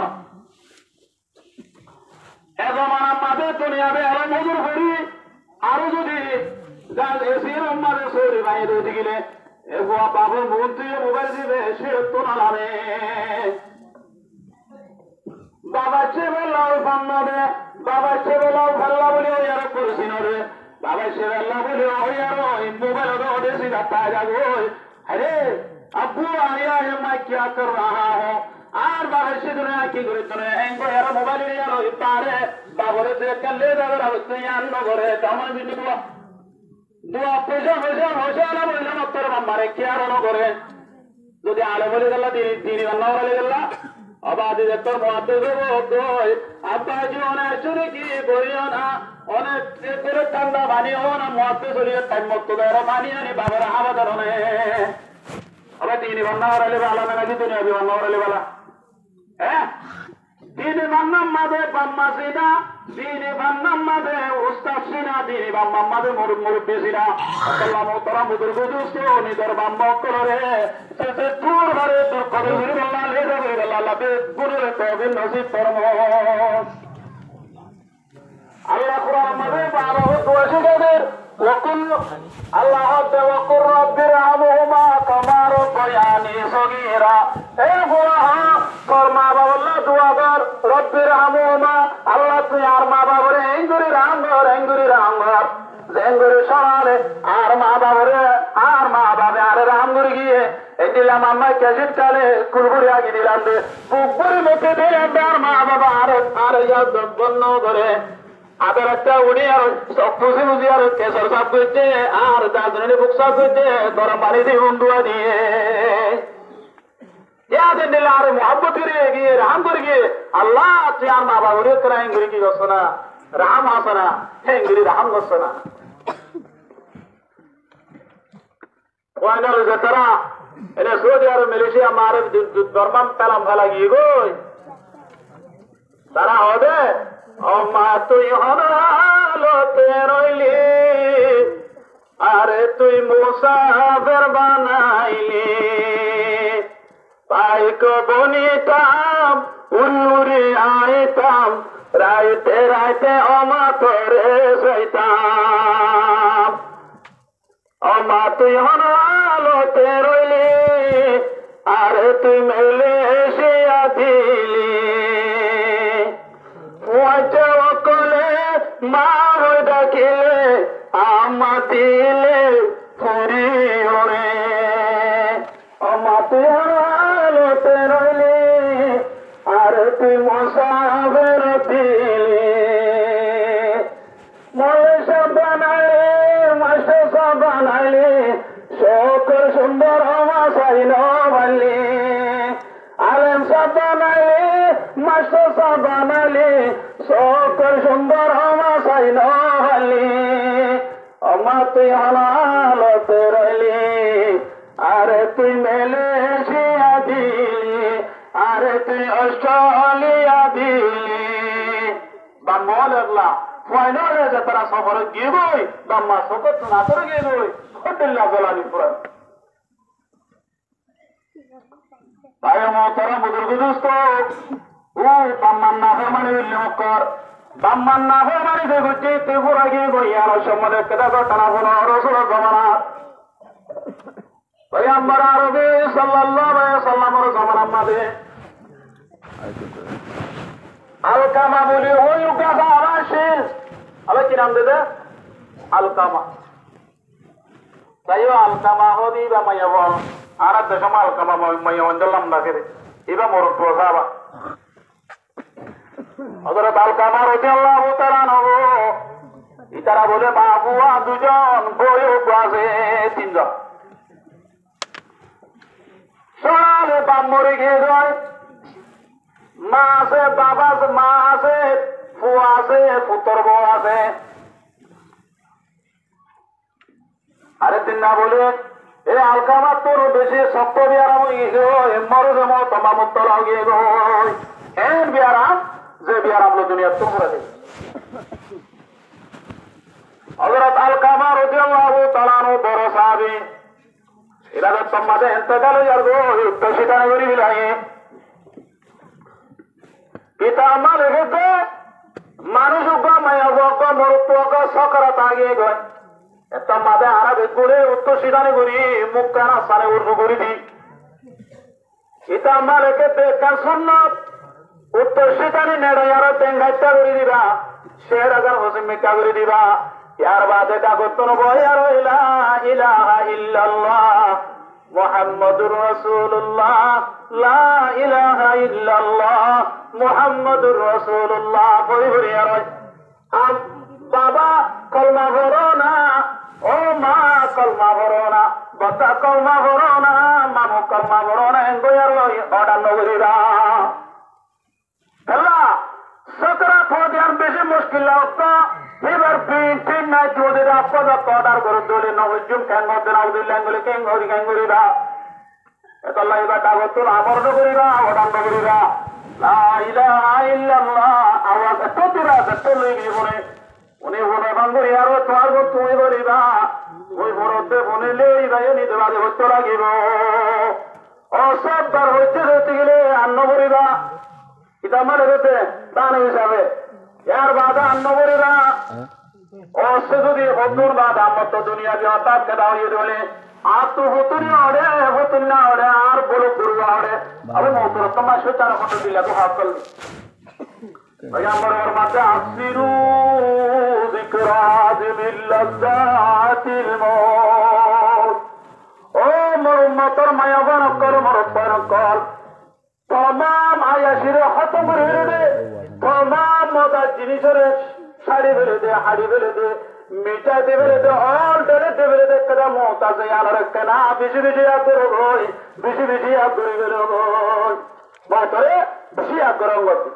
এ জমানা মাঝে দুনিয়াবে আলো মজুর করি আরো যদি গাল এসির আমারে সরি বাইরে দিগিলে এগো বাবু মন্ত্রী মোবাইল দিবে সে তো না লারে বাবা চেবেলাও বান্নাবে বাবা চেবেলাও ভাল্লা বলে আর করছিন রে বাবা চেবেলা বলে ওই আর মোবাইল ওরে সিধা তাজা গো আরে আব্বু আয়া है मैं क्या कर रहा हूं আর বাবা সে দুনিয়া কি করে চলে এঙ্গো এর মোবাইল নিয়ে আর পারে বাবরে যে কালে দাদা রাস্তায় আন্ন করে দামান বিন্দু দোয়া দোয়া পয়সা পয়সা পয়সা না বললে না তোর মারে কি আর না করে যদি আলে বলে গেল দিন দিন আল্লাহ বলে গেল আবাদি যে তোর মাতে দেবো কই আব্বা জীবনে চলে কি বলিও না অনেক করে ঠান্ডা বানিও না মাতে চলিয়ে টাইম মতো দেয় পানি আনি বাবার আবাদার নে আবার দিন বান্না ওরালে বালা না কি দুনিয়া বি বান্না ওরালে বালা হ্যাঁ দিন বান্না মাদে বাম্মা সিনা দিন বান্না মাদে উস্তাদ সিনা দিন বাম্মা মাদে মুর মুরব্বি সিনা আল্লাহ মোহতারাম বুজুর্গ দোস্ত নিদর বাম্মা করে সে দূর ধরে দূর করে আল্লাহ লে যাবে আল্লাহ বে গুরে তওবিল নসিব ফরমো আল্লাহ কুরআন মাদে বারো দোয়াশি গদের ওকুল আল্লাহ তে ওকুর রব্বির আমহুমা কামা রব্বায়ানি সগীরা এ হুয়া তোর মা বাবা দোয়া কর রব্বির আমহুমা আল্লাহ তুই আর মা বাবারে এঙ্গুরি রাম ঘর এঙ্গুরি রাম ঘর এঙ্গুরি সরালে আর মা বাবারে আর মা বাবা আর রাম লইয়া মাম্মা ক্যাসেট কালে কুলগুড়ি আগি দিলাম দে বুকুরি মুখে দিলেন আর মা বাবা আর আর বন্য করে আবার একটা উনি আর সব বুঝি বুঝি আর কেশর সাপ করছে আর দাদনে বুক সাপ করছে গরম পানি দিয়ে উন্ডুয়া দিয়ে ইয়াদিন দিলে আর মোহাম্মত করে গিয়ে রাম করে গিয়ে আল্লাহ তুই আর মা বাবা উল্লেখ করা হেঙ্গুরি কি করছো না রাম আসো না হেঙ্গুরি রাম করছো না তারা এনে সৌদি আরব মালয়েশিয়া মারে ধর্মাম পেলাম ফেলা গিয়ে গই তারা হবে ও মা তুই হতে রইলি আরে তুই মুসাফের বানাইলি পাইক বনিতাম উড়ি উড়ি আইতাম রাইতে রাইতে অমা তোরে যাইতাম অমা তুই হতে রইলি আরে তুই মেলে এসিয়া দিলি কলে মা হয়ে ডাকিলে আমা দিলে ফুরি ওরে অমা তুই হতে রইলি আরে তুই মশাবের দিলি মহেশা বানাইলে মাস্টার বানাইলে সকল সুন্দর মাসাই নবালি আলেম সাহ বানাইলে মাস্টার সাহ বানাইলে সকল সুন্দর মাসাই নবালি অমা তুই হালালতে রইলি আরে তুই মেলে এসিয়া দিলি আরে তুই অস্ট্রেলিয়া দিলি বাম্মা লাগলা ফাইনালে যে তারা সফরে গিয়ে বই বাম্মা সকত না করে গিয়ে বই হোটেল্লা গলানি পুরা তাই মোহতারাম বুজুর্গ দোস্ত ও বাম্মার না ফরমানি বিল্লি মক্কর বাম্মার না ফরমানি যে গুজি ত্রিপুরা গিয়ে বই আর সম্বন্ধে কেদা ঘটনা হলো রাসূল জামানাত পয়গম্বর আরবি সাল্লাল্লাহু আলাইহি সাল্লামের জামানার মাঝে আলকামা বলি ওই গাদা আবাসিস আবার কি নাম দেবে আলকামা তাইও আলকামা হদি বা মাইয়া বল আর দেশম আলকামা মাইয়া অঞ্জলাম না করে এবার মরক প্রসাবা হযরত আলকামা রাদিয়াল্লাহু তাআলা নব ইতারা বলে বাবুয়া দুজন বয়স আছে তিনজন সকালে বাপ মরে গিয়ে যায় মা আছে বাবা মা আছে ফুয়া আছে পুত্র বউ আছে আরে তিন না বলে এ আলকামা তোর বেশি শক্ত বিয়ারাম হয়ে গেছে মরো যেমন তোমার মুক্তলা গিয়ে গই এন বিয়ারাম যে বিয়ারাম লো দুনিয়া তোমরা দেখ হযরত আলকামা রাদিয়াল্লাহু তাআলা আনহু বড় সাহাবী এরা তো মাঝে ইন্তেকাল হয়ে যাবে তো সেটা করি দিলাই পিতা আমার লেগেছে মানুষ মায়া মরুত্ব সকারাত আগে গয় এত মাঝে আরা বেগুড়ে উত্তর সিদানি করি মুখ কানা সারে উর্দু করি দি পিতা আমার লেগে বেকার সন্ন্যত উত্তর সিদানি নেড়ে আরো তেঙ্গাইটা করে দিবা শের হাজার হোসেন মেকা করে দিবা ইয়ার বাদে কাগত নবয় আর ইলাহা ইলাহা ইল্লাল্লাহ মুহাম্মাদুর রাসূলুল্লাহ লা ইলাহা ইল্লাল্লাহ মুহাম্মাদুর রাসূলুল্লাহ বলি বলি আর বাবা কলমা পড়ো না ও মা কলমা পড়ো না বাচ্চা কলমা পড়ো না মামু কলমা পড়ো না এঙ্গয়ার অর্ডার নগরীরা হেলা সতরা ফোদিয়ান বেশি মুশকিল লাগতো এবার তিন নাই তোদের আপদ অর্ডার করে দলে নবজুম ক্যাঙ্গতে নাউদুল্লাহ বলে ক্যাঙ্গরি ক্যাঙ্গরিরা এতলা এবার কাগজ আমর নগরীরা অর্ডার নগরীরা লা ইলাহা ইল্লাল্লাহ আওয়াজ এত দূর আছে তো লই বলে উনি বলে বাঙ্গুরি আর তোমার গো তুমি বলিবা ওই বড়তে বনে লই যায় নি দেবারে হতে লাগিব ও সববার হইতে হতে গেলে আন্ন বলিবা এটা মানে হতে দান হিসাবে यार बाधा अन्न बोलेगा और से तो ये होतुर बाधा मत तो दुनिया जो आता है कदाव ये बोले आप तो होतुर ना हो रहे होतुर ना हो रहे आर बोलो गुरुआ हो रहे अब मोतुर तमाशा चार फोटो दिला तो हाथ कर भैया मरे और माते आसिरू जिक्राज मिल्लज़ातिल मौत ओ मर मतर माया बन কল তমাম আয়াসির হত করে দে তমাম মজার জিনিসের শাড়ি বেলে দে হাড়ি বেলে দে মিঠা দে বেলে দে অল ডেলে দে বেলে দে কেনা মত আছে আনার কেনা বেশি বেশি আগ্রহ বই বেশি বেশি আগ্রহ বেলে বই বাতরে বেশি আগ্রহ গতি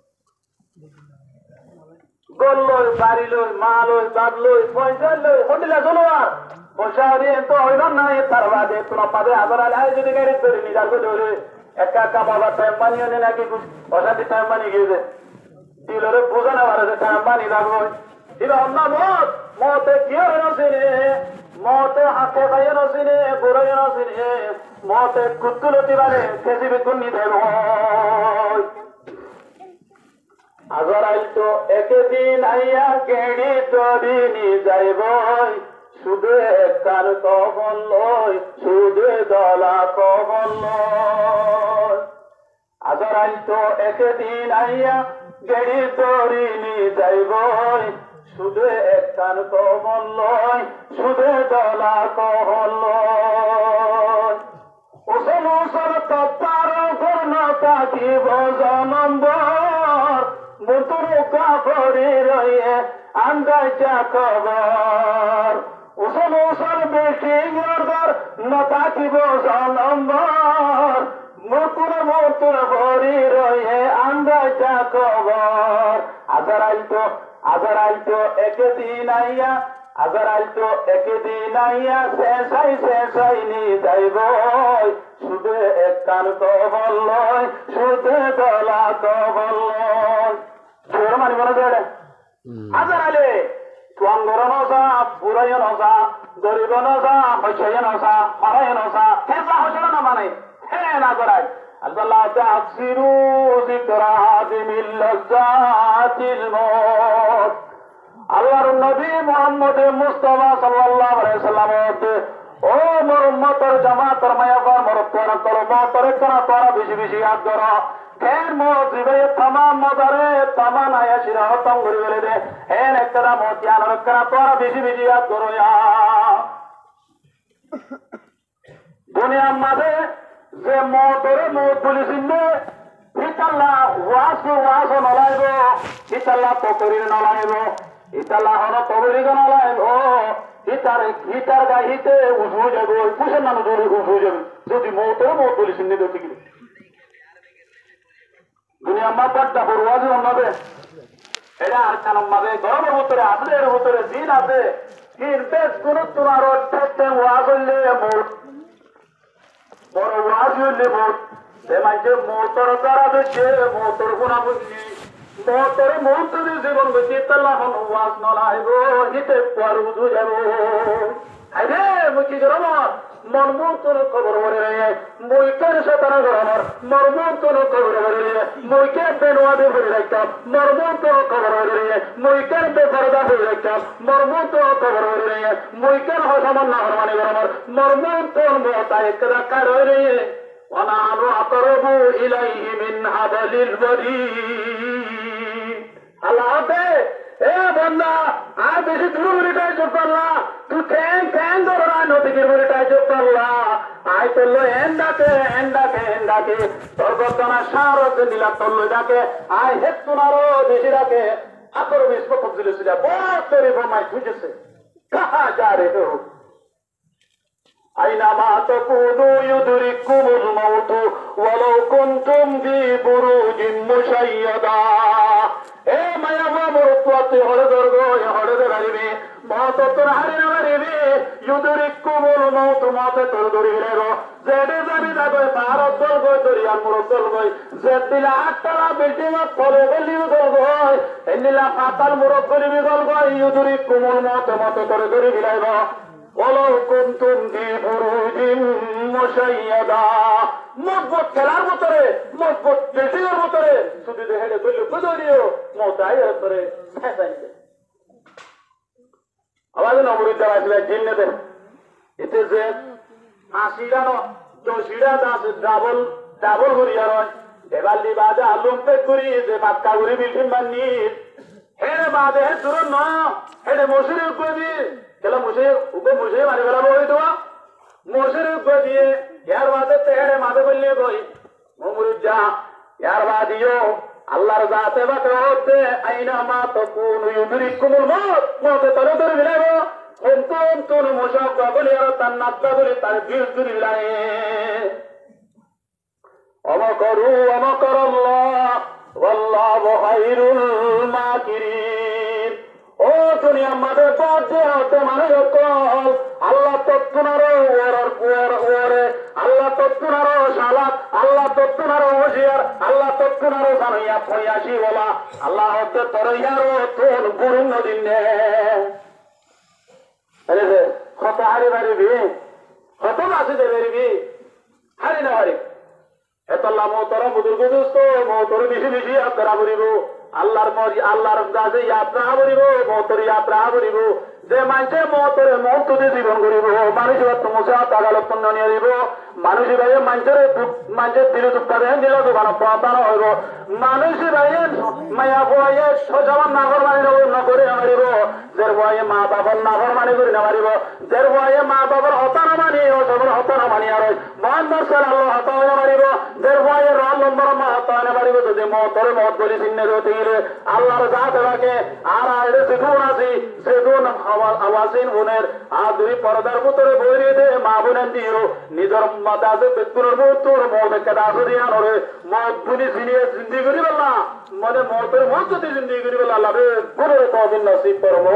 গোল লই বাড়ি লই মা লই বাদ লই পয়সা লই হোটেলে চলো আর পয়সা দিয়ে তো হইল না তার বাদে তোমার পাবে আবার আলাই যদি গাড়ি ধরে নি যাবে ধরে একা একা বাবা টাইম বানিয়ে নে নাকি অশান্তি টাইম বানিয়ে গিয়েছে দিলরে বোঝা না পারে টাইম বানিয়ে রাখবো দিল অন্য মত মতে কিয় নছিনে মতে হাতে খাইয়ে নছিনে বুড়াইয়ে নছিনে মতে কুতুলতি বারে কেজি বেগুন নি দেব আবার আইতো একদিন আইয়া কেড়ি তরি নি যাইব সুদে কার কবল লই সুদে দলা কবল লই আবার আইতো একদিন আইয়া গেড়ি তরি নি যাইব সুদে কার কবল লই সুদে দলা কবল লই ওসল ওসল তপার গর্ণ থাকিব জনম্বর মুতুরু কাপড়ি রয়ে আন্দাজা খবর উসল উসল বেশি গর্দর নতাকিব জনম্বর মুতুর মুতুর ভরি রয়ে আন্দাজা খবর আজার আইতো আজার আইতো একদিন আইয়া আজার আইতো একদিন আইয়া শেষাই শেষাই নি যাইব শুধু এক কান কবল লয় শুধু গলা কবল লয় জোর মানিব না জোরে আজার আলে তুয়াঙ্গর নজা বুড়াই নজা গরিব নজা হইছয় নজা হরাই নজা হেজা হইছয় না মানে হে না করাই আল্লাহ তাসিরু যিকরা বিমিল লাযাতিল মউত আল্লাহর নবী মুহাম্মদ মুস্তাফা সাল্লাল্লাহু আলাইহি সাল্লাম ও মোর উম্মতের জামাতের মায়াবার মোর তোরা তরবা তরে করা তোরা বেশি বেশি হাত ধরা কেন মো জীবে तमाम মজারে तमाम আয়াশিরা হতম করে বলে দে এন একটা মতিয়ান রক্ষা তোরা বেশি বেশি হাত ধরয়া দুনিয়ার মাঝে যে মতরে মত বলিছিনে ইতাল্লাহ ওয়াজ ওয়াজ নলাইব ইতাল্লাহ পকরির নলাইব ইতাল্লাহ হন পকরির নলাইব ইতার ইতার গাহিতে উজু যাবে কুশের নাম ধরে উজু যাবে যদি মতরে মত বলিছিনে দেখি দুনিয়া মা পাট্টা বড়ওয়াজ হবে এটা আর কানম মাঝে গরমের ভিতরে আপনাদের ভিতরে দিন আছে দিন বেশ কোন তোমার ঠেকতে ওয়াজ হইলে মোট বড় ওয়াজ হইলে মোট সে মাঝে মোটর দ্বারা বেশি মোটর গুণা বুঝলি মোটরে মোটরে জীবন বেশি তাল্লা হন ওয়াজ নলাইব হিতে পর বুঝু যাব আরে মুখি গরমত মন মন্তর খবর বলে রে মুইকের শতানা গরমর মর মন্তর খবর বলে রে মুইকে বেনওয়াদে বলে রাখতাম মর মন্তর খবর বলে রে মুইকের বেফরদা বলে রাখতাম মর মন্তর খবর বলে রে মুইকের হসমান না হরমানি গরমর মর মন্তর মতা একদা কার রে ওয়ানানু আকরাবু ইলাইহি মিন হাবলিল ওয়ারিদ আল্লাহ বে এ বান্দা আর বেশি দূর রিটাই চুপ করলা তুই ঠ্যাং ঠ্যাং ধরো না নদীকে রিটাই চুপ করলা আয় তোল্লো এন্ডাকে এন্ডাকে এন্ডাকে তোর গর্দনা সারত নীলা তোল্লো ডাকে আয় হেত তোনারো বেশি ডাকে আকর বিস্প কবজিলে সুজা বহুত তোরে বোমাই খুঁজেছে কাহা যা রে হো আইনামা তাকুনু ইউদরিকুমুল মাউত ওয়ালাউ কুনতুম ফি বুরুজিন মুশাইয়াদা এ মায়াবা মরুত্বাতে হলে দর্গ হলে ধরিবে মত তোর হারে না মারিবে ইউদরিকুমুল মাউত মতে তোর ধরিবে গো জেডে যাবি যাবে ভারত দল গই দরিয়া মুরত দল গই জেড দিলা আটলা বিল্ডিং তলে গলিও দল গই এনিলা পাতাল মুরত গলিবি দল গই ইউদরিকুমুল মাউত মতে তোর ধরিবে গো ওয়ালাউ কুনতুম ফি বুরুজিন মুশাইয়াদা মজবুত খেলার ভিতরে মজবুত বিল্ডিংয়ের ভিতরে শুধু হেডে গলি বুঝিও মতাই করে ফেসাইছে আওয়াজ না মুড়ি দেওয়া ছিল জিন্নেতে এতে যে আশিটা ন দশিটা দাস ডাবল ডাবল করিয়া রয় এবার লিবাদে আলুম পেক করি যে বাক্কা করি বিল্ডিং বান্নি হেরে বাদে হে দূর ন হেডে মসুরি করি কেলা মুসে উপ মুসে মারি ফেলাবো হয়ে দেওয়া মুশরিক দিয়ে ইয়ার বাদে তেড়ে মাঝে বললে কই মুমুরুজ্জা ইয়ার বাদিও আল্লাহর জাতে বাতে হতে আইনা মা তাকুনু ইউদরিকুমুল মউত মউত তরে ধরে বিলাবো কুনতুম তুন মুশাব্বা বলি আর তান্নাত্তা বলি তার বীর ধরে বিলায়ে অমকরু অমকরাল্লাহ ওয়াল্লাহু খায়রুল মাকিরিন ও দুনিয়া মাঝে বাদে হতে মানে কল আল্লাহ তত্তুনারো ওয়ারার ওয়ার ওয়ারে আল্লাহ তত্তুনারো সালাত আল্লাহ তত্তুনারো ওজিয়ার আল্লাহ তত্তুনারো জানিয়া ফয়াসি ওলা আল্লাহ হতে তরইয়ারো তোর গুরু নদিনে আরে রে কত হারি বাড়িবি কত মাসে দেবেরবি হারি না হারি এতল্লা মোতর বুজুর্গ দোস্ত মোতর বেশি বেশি যাত্রা করিব আল্লাহর মর্জি আল্লাহর কাছে যাত্রা করিব মোতর যাত্রা করিব যে মানুষে মোতরে মৌতুতে জীবন করিব মানুষ মুসা তাগালত পুণ্য নিয়ে দিব মানুষ ভাই মানুষের মানুষের দিলে দুঃখ দেন দিলে দোকান প্রদান হইব মানুষ ভাই মায়া বয়ে সজাবান নাগর মানি নকরে নামারিব যার বয়ে মা বাবার নাগর মানি করে নামারিব যার বয়ে মা বাবার হতানা মানি ও সবর হতানা মানি আর মোহাম্মদ সাল্লাল্লাহু হতানা নামারিব যার বয়ে রল নম্বর মা হতানা নামারিব যদি মতরে মত বলি চিহ্ন হতে গেলে আল্লাহর জাত রাখে আর আইলে সিগুন আছি সেগুন আওয়াজিন বোনের আর দুই পর্দার ভিতরে বইরে দে মা বোনেন দিও নিজের মাদাজে বেতুনের মতর মত কেদা দিয়া নরে মত বুনি জিনিয়ে জিন্দেগি করি বলা মানে মতের মত যদি জিন্দেগি করি বলা আল্লাহ রে গুরে তওবিন নসিব করব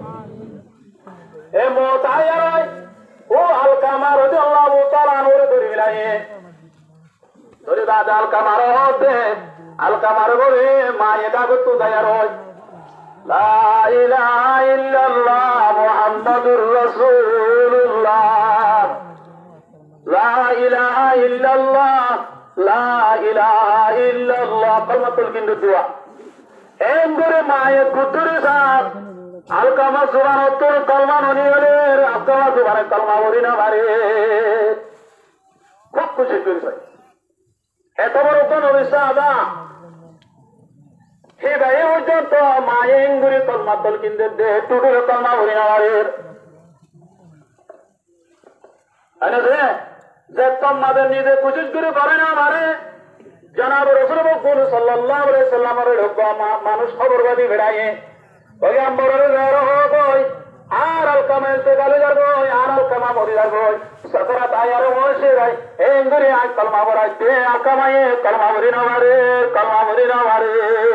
এ মত আয়ার ও আলকামা রাদিয়াল্লাহু তাআলা নরে ধরে বিলায়ে ধরে দাদা আলকামা হতে আলকামা করে মা এটা করতে দয়ার হয় লা ইলাহা ইল্লাল্লাহ মুহাম্মাদুর রাসূলুল্লাহ লা ইলাহা ইল্লাল্লাহ লা ইলাহা ইল্লাল্লাহ কলমাতুল কিন্দ দোয়া এমরে মায়ে কুতুরে সাত আলকামা সুবহান তোর কলমা ননি হলে আলকামা সুবহান কলমা বলি না বারে খুব খুশি করেছে এত বড় কোন অভিশাদা হে ভাই পর্যন্ত মায়ে ইঙ্গুরি কলমাতুল কিন্দ দে টুটুরে কলমা বলি না বারে আরে রে যে তোমাদের নিজে কোশিশ করে পারে না মারে জনাব রাসূল বকুল সাল্লাল্লাহু আলাইহি সাল্লামের হুকুম মানুষ খবরবাদী বেড়ায়ে পয়গম্বরের গায়র হয় আর আলকামা ইন্তেকালে যাব আর আলকামা মরি যাব সতরা তায়ার হইছে রাই এঙ্গরি আই কলমা বরাইতে আলকামায়ে কলমা মরি না মারে কলমা মরি না মারে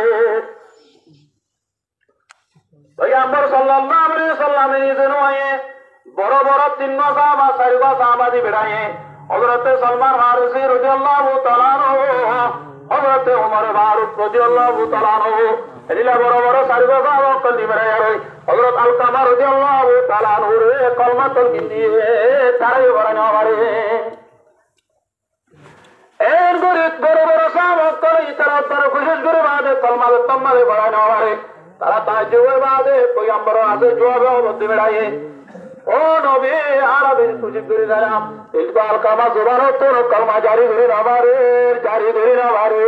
পয়গম্বর সাল্লাল্লাহু আলাইহি সাল্লামের নিজে নয় বড় বড় তিন সাহাবা চারিবা সাহাবাদি বেড়ায়ে হযরত সালমান ফারসি রাদিয়াল্লাহু তাআলা আনহু হযরত ওমর ফারুক রাদিয়াল্লাহু তাআলা আনহু এদিলা বড় বড় চারিবা সাহাবা কলি বেড়ায়ে রই হযরত আলকামা রাদিয়াল্লাহু তাআলা আনহু রে কলমাতুল কিন্দিয়ে তারাই বরানো পারে এর গরিব বড় বড় সাহাবা কলি তারা তার কোশিশ করে বাদে কলমা তম্মালে বরানো পারে তারা তাজ্জুবে বাদে পয়গম্বর আছে জবাবে বলতে বেড়ায়ে ও নবী আরবে খুশি করে দিলাম ইকবাল কামা জবান তোর কলমা জারি করে আমারে জারি করে আমারে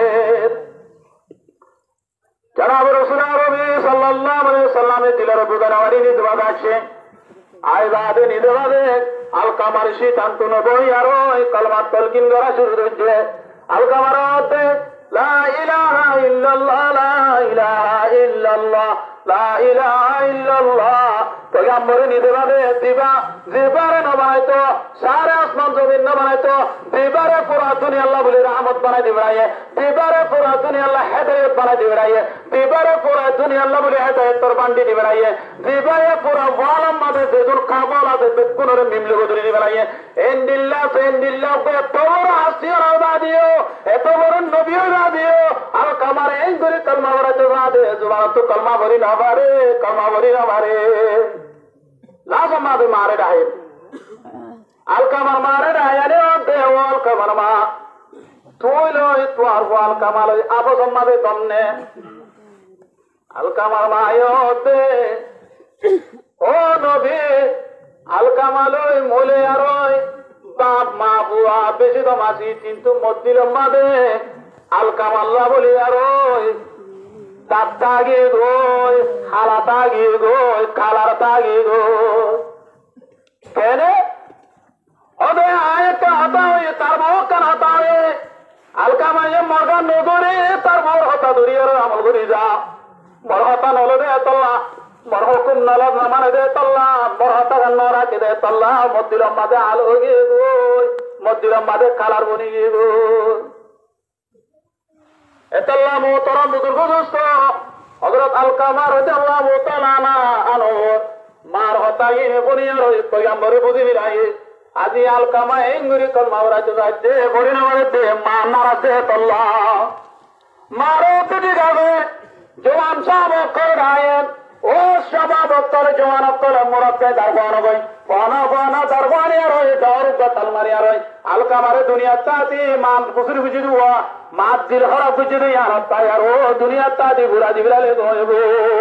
জনাব রাসূল আরবি সাল্লাল্লাহু আলাইহি সাল্লামে দিলের বুদানারি নিদবাদ আছে আই বাদে নিদবাদে আল কামার শীতান্ত নবই আর কলমা তলকিন করা শুরু হচ্ছে আল কামারাতে লা ইলাহা ইল্লাল্লাহ লা ইলাহা ইল্লাল্লাহ লা ইলাহা ইল্লাল্লাহ পয়গম্বরে নিদবাদে দিবা দিবারে না বানাইতো সারা আসমান জমিন না বানাইতো দিবারে পুরা দুনিয়া আল্লাহ বলে রহমত বানাই দিবায়ে দিবারে পুরা দুনিয়া আল্লাহ হেদায়েত বানাই দিবায়ে দিবারে পুরা দুনিয়া আল্লাহ বলে হেদায়েত তোর বান্ডি দিবায়ে দিবারে পুরা ওয়ালাম মাদে যেদুল কাবল আছে বেকুনরে মিমলে গদরি দিবায়ে ইন্দিল্লাহ ইন্দিল্লাহ এত বড় হাসিয়ার আবাদিও এত বড় নবীও রাদিও আর কামারে এই করে কলমা বরাতে বাদে জবান তো কলমা বলি না বারে কলমা বলি না বারে লাজমা দে মারে ডাহে আলকামার মারে ডাহে রে দে আলকামার মা তুই লই তো আর আলকামার আবো জম্মা দে তমনে আলকামার মা দে ও নবী আলকামালই মোলে আরই বাপ মা বুয়া বেশি তো মাসি কিন্তু মদ্দিল মাদে আলকামাল্লাহ বলি আরই তাগে গই হালা তাগে গই কালার তাগে গই কেন হাতা হয়ে তার বউ কান হাতা হয়ে আলকামাইয়ে মর্গা নগরে তার বউর হতা ধরিয়ে আমল করি যা বড় হতা নলে দে তল্লা বড় হুকুম নল মানে দে তল্লা বড় হতা নরা কে দে তল্লা মদ্দির মাদে আলো গিয়ে গই মদ্দির মাদে কালার বনি গিয়ে গই এতল্লা মোহতরম বুজুর্গ দোস্ত হযরত আলকামা রাদিয়াল্লাহু তাআলা আনহু মার হতাই বনিয়া রই পয়গম্বরে বুঝি বিলাই আজি আলকামা এঙ্গুরি কলমা ওরাতে যাচ্ছে বড়িনা মারতে মা নারাতে তল্লা মারো তুই গাবে জওয়ান সাহেব করে গায়েন ও সবাব অক্কল জওয়ান অক্কল মুরব্বে দরবার হই পানা পানা দরবারে রই দর গতল মারিয়া রই আলকামারে দুনিয়া তাতি মান কুসুর বুঝি দুয়া মাত দিল হরা বুঝি দুই আর তাই আর ও দুনিয়া তাতি বুড়া দিবরালে গয়বো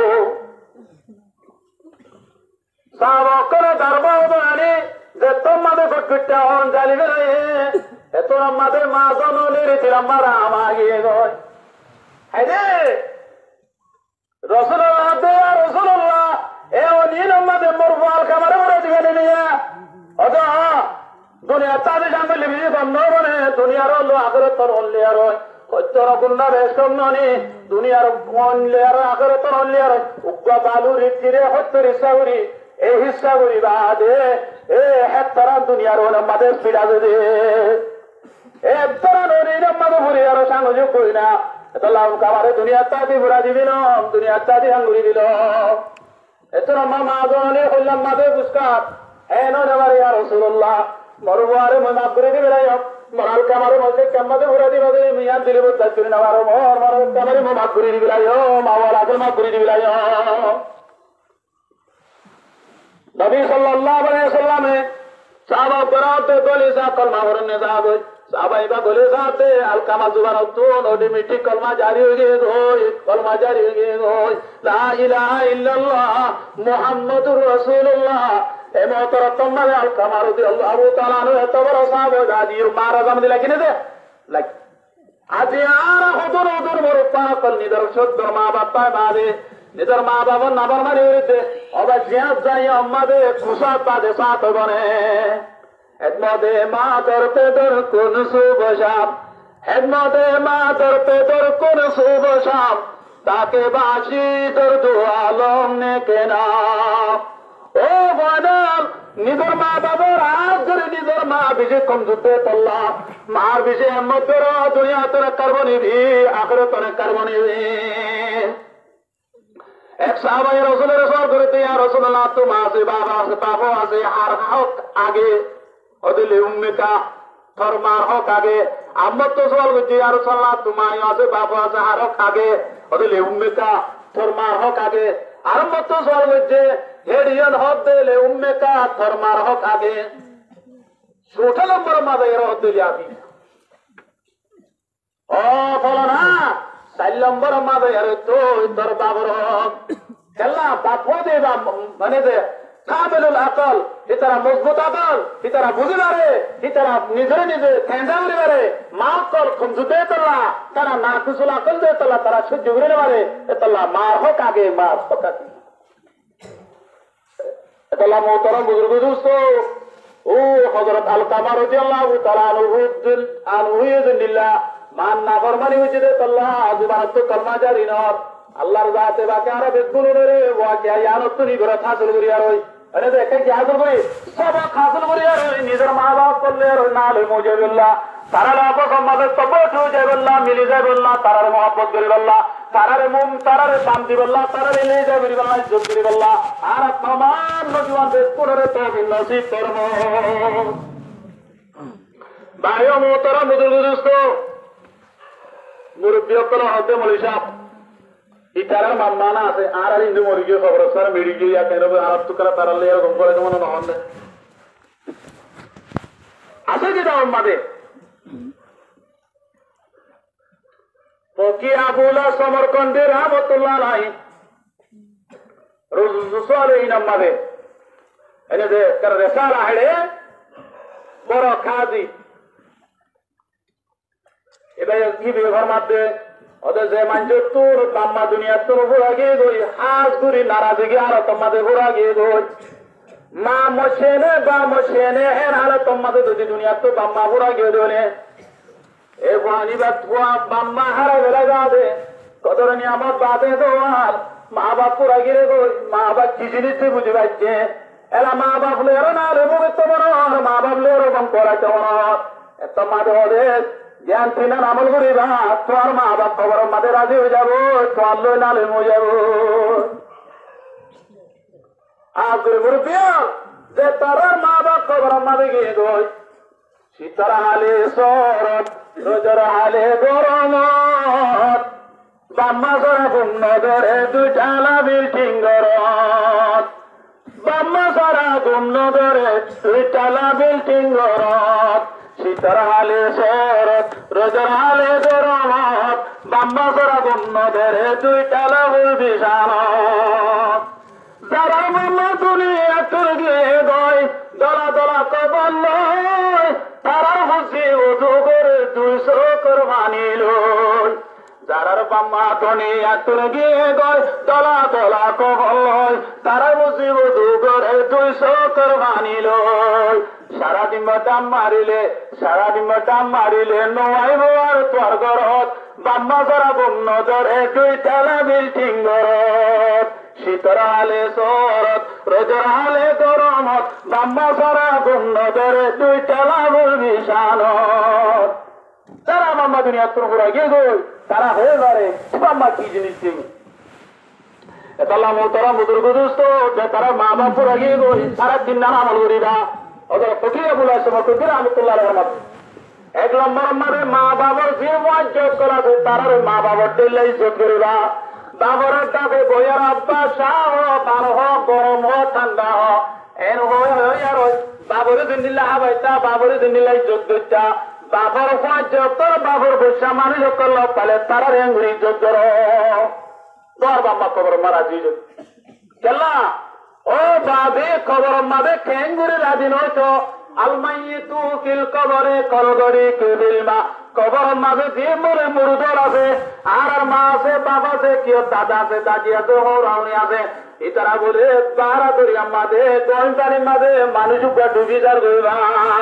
সাহেব অক্কল দরবার বানি যে তোমাদের গটগটা হন জালিবে রে এত আমাদের মা জননীর তিরাম্মারা আমাগিয়ে গয় হায়রে রাসূলুল্লাহ দে রাসূলুল্লাহ এ ওনি আমাদের মরবাল কামারে মরে দিবেন নিয়া ওদা দুনিয়া তাদের জানলে লিবি বন্ধ বনে দুনিয়ার হলো আখিরাতর হলে আর কচ্চর গুন্ডা বেশম ননি দুনিয়ার কোন লেয়ার আখিরাতর হলে আর উগ্গা বালু রিতিরে হত্তর ইসাউরি এই হিসা করি বাদে এ হেতারা দুনিয়ার হলে আমাদের পিড়া দে এ তারা ননি আমাদের ভুরি আর সাংযোগ করি না এত লাভ কামারে দুনিয়ার তাদি ঘুরা দিবি না দুনিয়ার তাদি আঙ্গুরি দিল এত মা মা জনে হইলাম মাদে পুস্কার হে নবারে আর রাসূলুল্লাহ মরবারে মা করে দিবে লাই মরাল কামারে মধ্যে কামাদে ঘুরা দিবে দে মিয়া দিলে বদলা করি না আর মর মর কামারে মা করে দিবে লাই মা ওয়ালা আগে মা করে দিবে লাই নবী সাল্লাল্লাহু আলাইহি ওয়াসাল্লাম সাহাবা করাতে বলে সা কলমা ভরনে সাহাব সাহাবাই বা বলে সাথে আলকামা জুবান তো অটোমেটিক কলমা জারি হয়ে গেছে কলমা জারি হয়ে গেছে লা ইলাহা ইল্লাল্লাহ মুহাম্মাদুর রাসূলুল্লাহ এ মোহতরম মানে আলকামা রাদিয়াল্লাহু তাআলা আনহু এত বড় সাহাবা গাদির মারাজাম দিলা কিনে দে লাইক আজি আর হুদুর হুদুর মরপা কল নিদর সদ্দ মা বাবা বাদে নিদর মা বাবা নাবার মারি হইতে অবা জিয়াদ জানি আম্মাদে খুশা পাদে সাথ বনে হেদমতে মা দর পেদর কোন সুবশাম হেদমতে মা দর পেদর কোন সুবশাম তাকে বাসি দর দু আলম নে কেনা ও বাদাম নিজের মা বাবার হাত ধরে নিজের মা বিজে কম যুদ্ধে তল্লা মার বিজে হেমতের দুনিয়া তোর কার্বনি ভি আখরে তোর কার্বনি ভি এক সাহাবাই রাসূলের সর করতে ইয়া রাসূলুল্লাহ তোমা আছে বাবা আছে বাবা আছে আর হক আগে ওদিলে উম্মিকা ফরমার হক আগে আম্মা তো সওয়াল করতে ইয়া রাসূলুল্লাহ তোমা আছে বাবা আছে আর হক আগে ওদিলে উম্মিকা ফরমার হক আগে আর আম্মা তো সওয়াল করতে হেডিয়ান হক দিলে উম্মিকা ফরমার হক আগে ছোট নম্বর মাঝে এর হক দিলে আবি ও বলো না চার নম্বর মাঝে এর তো তোর বাবার হক খেলা বাপো দে মানে যে কামেলুল আকল ইতারা মজবুত আকল ইতারা বুঝি পারে ইতারা নিজে নিজে ঠেঙ্গা উড়ি পারে মা কল খুমজুতে তোলা তারা না কুসুল আকল দে তোলা তারা সহ্য করে পারে এতলা মার হক আগে মার হক আগে এতলা মোহতরম বুজুর্গ দোস্ত ও হযরত আলকামা রাদিয়াল্লাহু তাআলা আনহু আনহু ইযনিল্লাহ মান না ফরমানি হইছে দে তোলা জুবান তো কলমা জারি ন আল্লাহর জাতে বাকে আর বেদগুলো রে ওয়া কি আয়ানত নি ঘর হাসিল করি আর ওই আরে দেখে কি হাসিল করি সব হাসিল করি আর ওই নিজের মা বাপ করলে আর না লই মুজিবুল্লাহ তারা লাভ সমাজে সব উঠে যায় বললা মিলি যায় বললা তারার মহব্বত করি বললা তারারে মুম তারারে শান্তি বললা তারারে নিয়ে যায় করি বললা ইজ্জত করি বললা আর তমাম নজওয়ান বেদগুলোরে তৌফিক নসিব করমো ভাইও মোহতরম বুজুর্গ দোস্ত মুরব্বি হকল হতে মৌলভী সাহেব ইতারার মান্না আছে আর আর হিন্দু মরি গিয়ে খবর স্যার মেরি গিয়ে কেন আর তুকারা তারালে এরকম করে মনে নহন আছে কি দাম মাদে ফকি আবুলা সমরকন্ডে রহমতুল্লাহ আলাইহি রসুল এই নামাদে এনে যে কার রেসালা হেড়ে বড় খাজি এবার কি ব্যবহার মাধ্যে ওদের যে মানছে তোর বাম্মা দুনিয়া তোর ঘোরা গিয়ে গই হাঁস ঘুরি নারাজি গিয়ে আর তোমাদের ঘোরা গিয়ে গই মা মশেনে বা মশেনে এর হালে তোমাকে যদি দুনিয়া তো বাম্মা পুরা গিয়ে দেবে এ পানি বা ধোয়া বাম্মা হারা বেলা যাবে কতর নিয়ামত বাদে দোয়ার মা বাপ পুরা গিয়ে গো মা বাপ কি জিনিস বুঝে পাচ্ছে এলা মা বাপ লেরো না লেবো তো বড় মা বাপ লেরো কম করা কেমন এত মাঝে হলে জ্ঞান চিনা আমল করিবা তোমার মা বাপ খবর মাঝে রাজি হয়ে যাবো তোমার লই না লেমো যাবো আজকে মুরব্বিয়া যে তারা মা বাপ খবর মাঝে গিয়ে গই শীতর হালে শরৎ রোজর হালে গরম বাম্মা সরা গুণ্য ধরে দুইটালা বিল্ডিং গরত বাম্মা সরা গুণ্য ধরে দুইটালা বিল্ডিং গরত শীতর হালে শরৎ রোজর হালে গরম বাম্মা সরা গুণ্য ধরে দুইটালা বিশাল যারা বাম্মা দুনিয়া তোর গিয়ে গয় দলা দলা কবল লয় তারা খুশি উজু করে দুইশো কোরবানি লয় যারার বাম্মা দুনিয়া তোর গিয়ে গয় দলা দলা কবল লয় তারা খুশি উজু করে দুইশো কোরবানি লয় সারাদিন ডাম মারিলে সারাদিন ডাম মারিলে নোয়াইব আর তোর ঘরত বাম্মা যারা গুণ্য ধরে দুইটালা বিল্ডিং ঘরত শীতর হালে শরৎ রোজর হালে গরমত বাম্মা সারা গুণ্য ধরে দুইটালা বিশালত তারা বাম্মা দুনিয়া তোর ঘুরা গিয়ে গই তারা হয়ে পারে বাম্মা কি জিনিস এতাল্লাহ মোহতারা বুজুর্গ দোস্ত যে তারা মা বাপ ঘুরা গিয়ে গই তারা দিন নানা আমল করিবা ওদের ফকিরা বলে আসে ফকির রহমতুল্লাহ রহমত এক নম্বর মানে মা বাবার যে ইজ্জত করা আছে তারা মা বাবার দিল্লা ইজ্জত করিবা বাবরের ডাকে বইয়ের অভ্যাস শাহ পার হ গরম হ ঠান্ডা হ এন হয়ে হয়ে আর বাবরে দিল্লা হাবাইতা বাবরে দিল্লা ইজ্জত করতা বাবর ইজ্জত বাবর বসা মানুষ করল পালে তারা রেঙ্গুরি ইজ্জত কর তোর বাবা খবর মারা দিয়ে কেলা ও বাবে খবর মাবে কেঙ্গুরি রাজিন হইতো আলমাইতু ফিল কবরে কলগরি কেবিল মা কবর মাঝে যে মরে মুরুদর আছে আর আর মা আছে বাবা আছে কেউ দাদা আছে দাদি আছে হরাউনি আছে ইতারা বলে তারা করি আমাদের দলটারির মাঝে মানুষ উপর ডুবি যার গইবা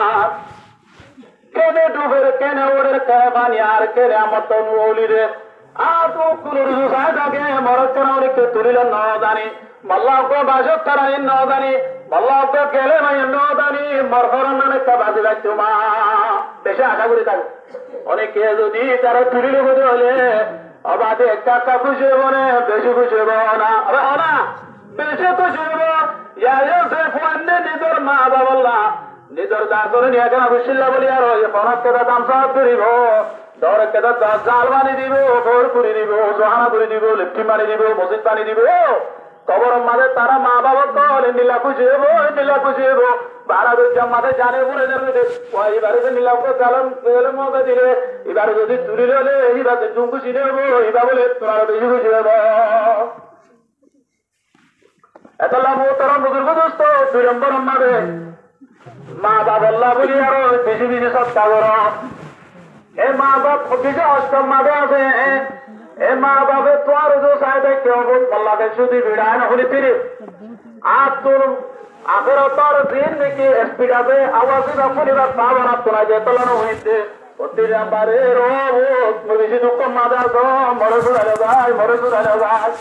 কেনে ডুবের কেনে ওদের কেবানি আর কেনে আমার তো নৌলি রে আর তো কোন রুসায় থাকে মরচ্চনা অনেককে তুলিল ন জানি মল্লাহকে বাসক তারা ন জানি মল্লাহকে গেলে নাই ন জানি মরহরান অনেকটা বাজি লাগতো মা বেশি আশা করে থাকে অনেকে যদি তারা তুলিল বোধ হলে অবাধে কাকা খুশি হবো না বেশি খুশি হবো না না বেশি খুশি হবো নিজের মা বাবা নিজের দাসরে নিয়ে কেন খুশিল্লা বলি আর পনার কেদা দাম সব করিব দর কেদা জাল বানি দিব ভোর করে দিব জহানা করে দিব লিফটি মারি দিব মসজিদ পানি দিব কবর মাঝে তারা মা বাবা কল নীলা খুশি হবো নীলা খুশি হবো বারা মাঝে জানে পড়ে যাবে এবারে যে নীলাকে কালাম মজা দিলে এবারে যদি তুলি হলে এইবারে জুম খুশি নেবো এইবার বলে তোমার বেশি খুশি হবো এত লাভ তোরা বুজুর্গ দোস্ত দুই নম্বর মাঝে মা বাবা বলি আরো বেশি বেশি সস্তা কর এ মা বাপ কিছু অষ্টম মাঝে আছে এ মা বাপে তোর যে সাইডে কেউ পাল্লাতে শুধু ভিড়ায় না হলে ফিরে আর তোর আগের তোর দিন নাকি স্পিড আছে আওয়াজ পরিবার পাবো না তোরা যে তোলানো হয়েছে প্রতিটা বারে রো বেশি দুঃখ মাঝে আসো মরে চুড়ালে যায় মরে চুড়ালে যায়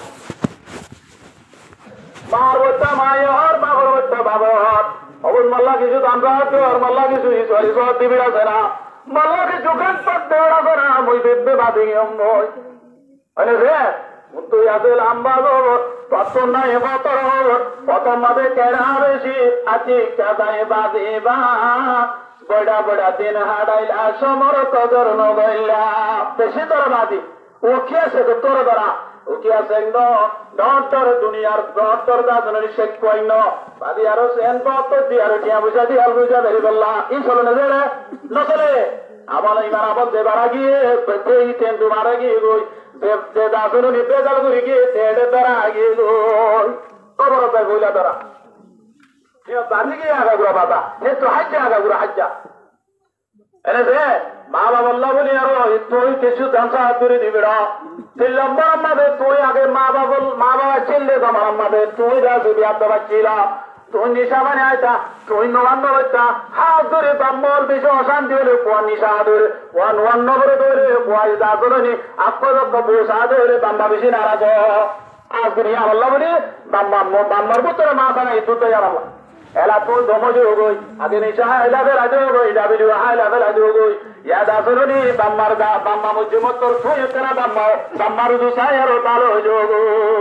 মার বচ্চা মায়ের বাবার বচ্চা বাবার অবুজ মাল্লা কিছু দাম আর মাল্লা কিছু সরি সব দিবি আছে না মাল্লা কিছু গান পর দেওয়ার আছে না মই বেদবে বাদি মই মানে রে তুই আছে লম্বা প্রথম নাই বতর প্রথম মাঝে কেড়া বেশি আছি কাদায় বাদে বা বড়া বড়া দিন হাডাইলা সমর কদর নগইলা বেশি তোর বাদি ও কি আছে তোর দ্বারা ও কি আছে ডর দুনিয়ার ডর দাজনের শেখ কইন বাদি আরো সেন পত দি আর টিয়া বুঝা দি আল বুঝা দেরি বললা ই চলে না রে নচলে আবার এবার আবার যে বাড়া গিয়ে এই তেন্দু মারা গিয়ে গই যে দাজনের বেজাল করে গিয়ে তেড়ে তারা গিয়ে গই খবর পাই বইলা তারা বাড়ি গিয়ে আগাগুড়া বাবা হে তো হাজ্জা আগাগুড়া হাজ্জা এনে যে মা বাবা বলি আরো তুই কিছু দাঁচা করে দিবি রা তুই লম্বা আমাদের তুই আগে মা বাবা মা বাবা চিনলে তোমার আমাদের তুই রাজি বিয়াতে পারছিলা তুই নিশা মানে আইতা তুই নবান্ন হইতা হাত ধরে বাম্মল বেশি অশান্তি হলে কোয়া নিশা ধরে কোয়া নোয়ান্ন করে ধরে কোয়া ইদা ধরে আত্মযজ্ঞ বসা ধরে বাম্মা বেশি নারাজ আজ করি আল্লাহ বলি বাম্মা বাম্মার পুত্র মা বানা এই দুটো আল্লাহ এলা তুই দমজে হগই আগে নিশা এলা ফের আজ হগই ডাবিলি হাইলা ফের আজ হগই ইয়াদা শুনি বাম্মার গা বাম্মা মুজিমত তোর তুই হচ্ছে না বাম্মা বাম্মার দুসাই আর তালো যোগ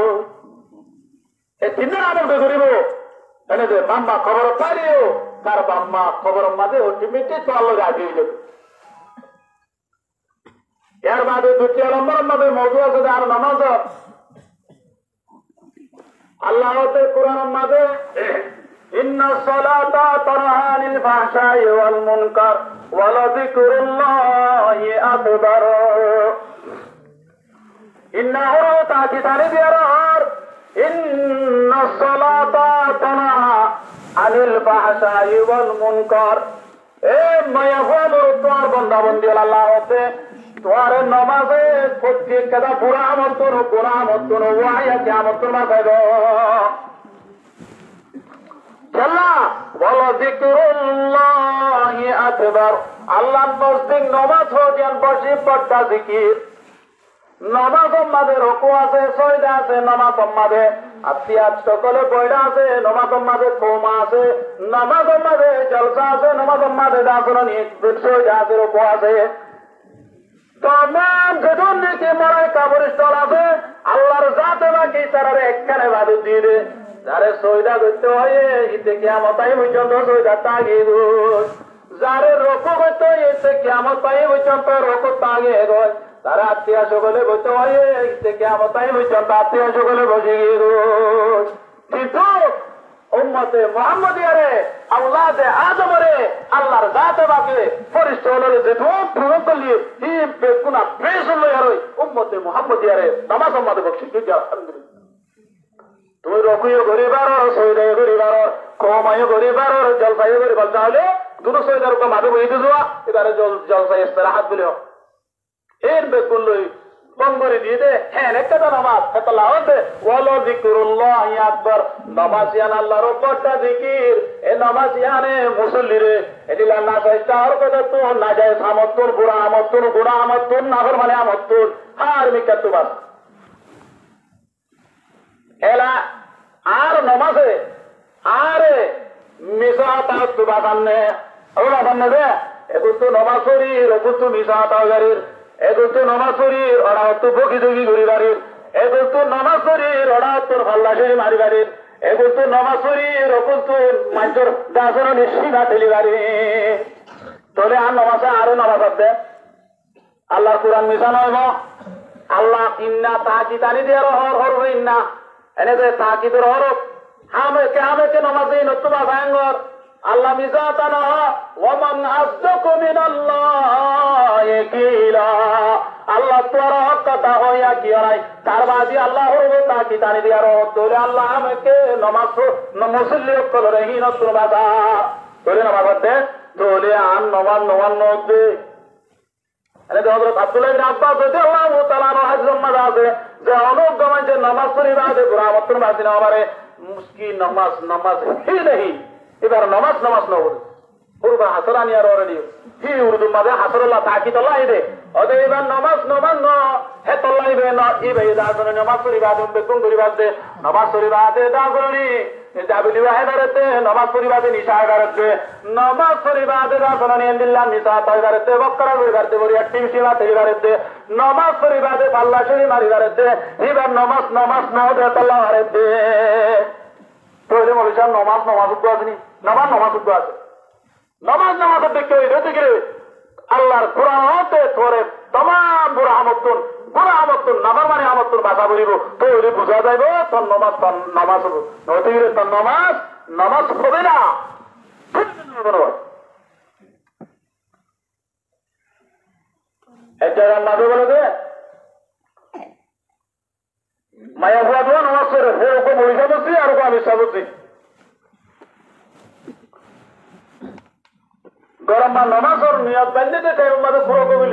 এ তিনজন আমল করিব এনে যে বাম্মা খবর পাইও তার বাম্মা খবর মাঝে অল্টিমেটলি তো আল্লাহ রাজিয়ে যাবে এর বাদে দ্বিতীয় নম্বর মাঝে মজু আছে আর নামাজ আল্লাহ হতে কোরআন মাঝে ইন্না সালাতা তানহা আনিল ফাহশাই ওয়াল মুনকার ওয়া লাযিকরুল্লাহি আকবার ইন্নাহু তাকিতানি বিয়ার ইন্না সালাতা তানহা আনিল ফাহশাই ওয়াল মুনকার এ মায়াফামুর তোর বান্দা বন্দি আল্লাহ হতে তোর নামাজে প্রত্যেক কথা পুরা আমতন পুরা আমতন ওয়াইয়া কিয়ামতের মাথায় গো আল্লাহ বলো যিকরুল্লাহি আকবার আল্লাহ মসজিদ নামাজ হদিয়ান বসি পড়তা জিকির নামাজ মাঝে রকু আছে সয়দা আছে নামাজ মাঝে আত্মীয়াত সকলে পয়ডা আছে নামাজ মাঝে কৌমা আছে নামাজ মাঝে জলসা আছে নামাজ মাঝে দাসরণী সয়দা আছে রকু আছে তমাম যেজন নাকি মরাই কাবরস্থল আছে আল্লাহর জাতে বাকি তারা একখানে বাদু দিয়ে দে যারে সয়দা করতে হয় ইতে কিয়ামতাই পর্যন্ত সয়দা তাগে গো যারে রকু করতে হয় ইতে কিয়ামতাই পর্যন্ত রকু তাগে গো তারা আত্মীয় সকলে বসতে হয় ইতে কিয়ামতাই পর্যন্ত আত্মীয় সকলে বসে গিয়ে গো কিন্তু উম্মতে মুহাম্মদিয়ারে আওলাদে আদমরে আল্লাহর জাতে বাকি ফেরেশতারে যে ধোপ ধোপ করলি ই বেকুনা বেসল হই উম্মতে মুহাম্মদিয়ারে নামাজ মাঝে বকশি দিতে আলহামদুলিল্লাহ তুমি রকুইও গরিবার সৈদায় গরিবার কমাইও গরিবার জলসাইও গরিবার তাহলে দুটো সৈদার উপর মাঝে বইতে যাওয়া এবারে জল জলসাই ইস্তেরাহাত বলে এর বেকুল লই বঙ্গরে দিয়ে দে হ্যাঁ একটা তো নামাজ এত লাহতে ওয়ালো যিকরুল্লাহি আকবার নামাজিয়ান আল্লাহর উপরটা জিকির এ নামাজিয়ানে মুসল্লিরে এদিলা না চাইতা আর কথা তো না যায় সামতুর বুড়া আমতুর গুড়া আমতুর নাফর মানে আমতুর আর মিকাতু বাস এলা আর নমাজে আরে মিশা তাও বাগানে ওরা বাগানে দে এগুতো নমাজ করি এগুতো মিশা তাও গাড়ির এগুতো নমাজ করি ওরা তো বকি দুগি ঘুরি বাড়ির এগুতো নমাজ করি ওরা তোর ভাল্লাসেরি মারি বাড়ির এগুতো নমাজ করি এগুতো মাঞ্চর দাসর নিশ্চিতা ঠেলি বাড়ি তোলে আর নমাজে আরো নমাজ আছে আল্লাহর কোরআন মিশা নয় আল্লাহ ইন্না তাকি তানি দিয়ে হর হর ইন্না এনে যে তাকিদের হরফ হামে কে হামে কে নামাজে নতুবা ভাঙ্গর আল্লাহ মিজাতানা ওয়া মান আসদাকু মিনাল্লাহি কিলা আল্লাহ তোর হক কথা হইয়া কি হয় তার বাদি আল্লাহ হরব তাকি তানি দিয়ার তোরে আল্লাহ আমাকে নামাজ মুসল্লি করে হি নতুবা দা তোরে নামাজ পড়তে তোলে আন নমান নমান নদে এনে তো হযরত আব্দুল্লাহ ইবনে আব্বাস রাদিয়াল্লাহু তাআলা হাদিসের মধ্যে আছে যে অনেক গমান যে নামাজ পড়ি বাদে গুরামতর বাসি না আমারে মুস্কি নামাজ নামাজ হি नहीं এবার নামাজ নামাজ না বলে পূর্ব হাসরানি আর ওরনি হি উর্দু মাঝে হাসরুল্লাহ তাকি তো লাইবে ওদে এবার নামাজ নামাজ না হে তো লাইবে না ইবে দাসনে নামাজ পড়ি বাদে বেকুন করি বাদে নামাজ পড়ি বাদে দাসনি দাবিলি বাহেদারতে নামাজ পড়ি বাদে নিশা গারতে নামাজ পড়ি বাদে দাসনি ইল্লাহ নিশা তাইগারতে বকরা গারতে বড়ি অ্যাক্টিভ সেবা তাইগারতে নামাজ পড়ি বাদে আল্লাহ শরী মারি গারতে এবার নামাজ নামাজ না দে আল্লাহ গারতে তোরে মরিসা নামাজ নামাজ উদ্দ আছে নি নামাজ নামাজ উদ্দ আছে নামাজ নামাজ দেখতে হইতে গেলে আল্লাহর কোরআন হতে তোরে तमाम বুড়া আমতুন বুড়া আমতুন নামাজ মানে আমতুন ভাষা বলিব তো ওরে বুঝা যাইব তোর নামাজ তোর নামাজ হবে নয়তো গেলে তোর নামাজ নামাজ হবে না এটা নামাজ বলে দে মায়া হুয়া দোয়া নামাজ পড়ে হে ওকে মরিসা বলছি আর ওকে আমি সাবছি গরম বা নামাজ ওর নিয়ত বান্ধে দে টাইম মাঝে পুরো কবিলি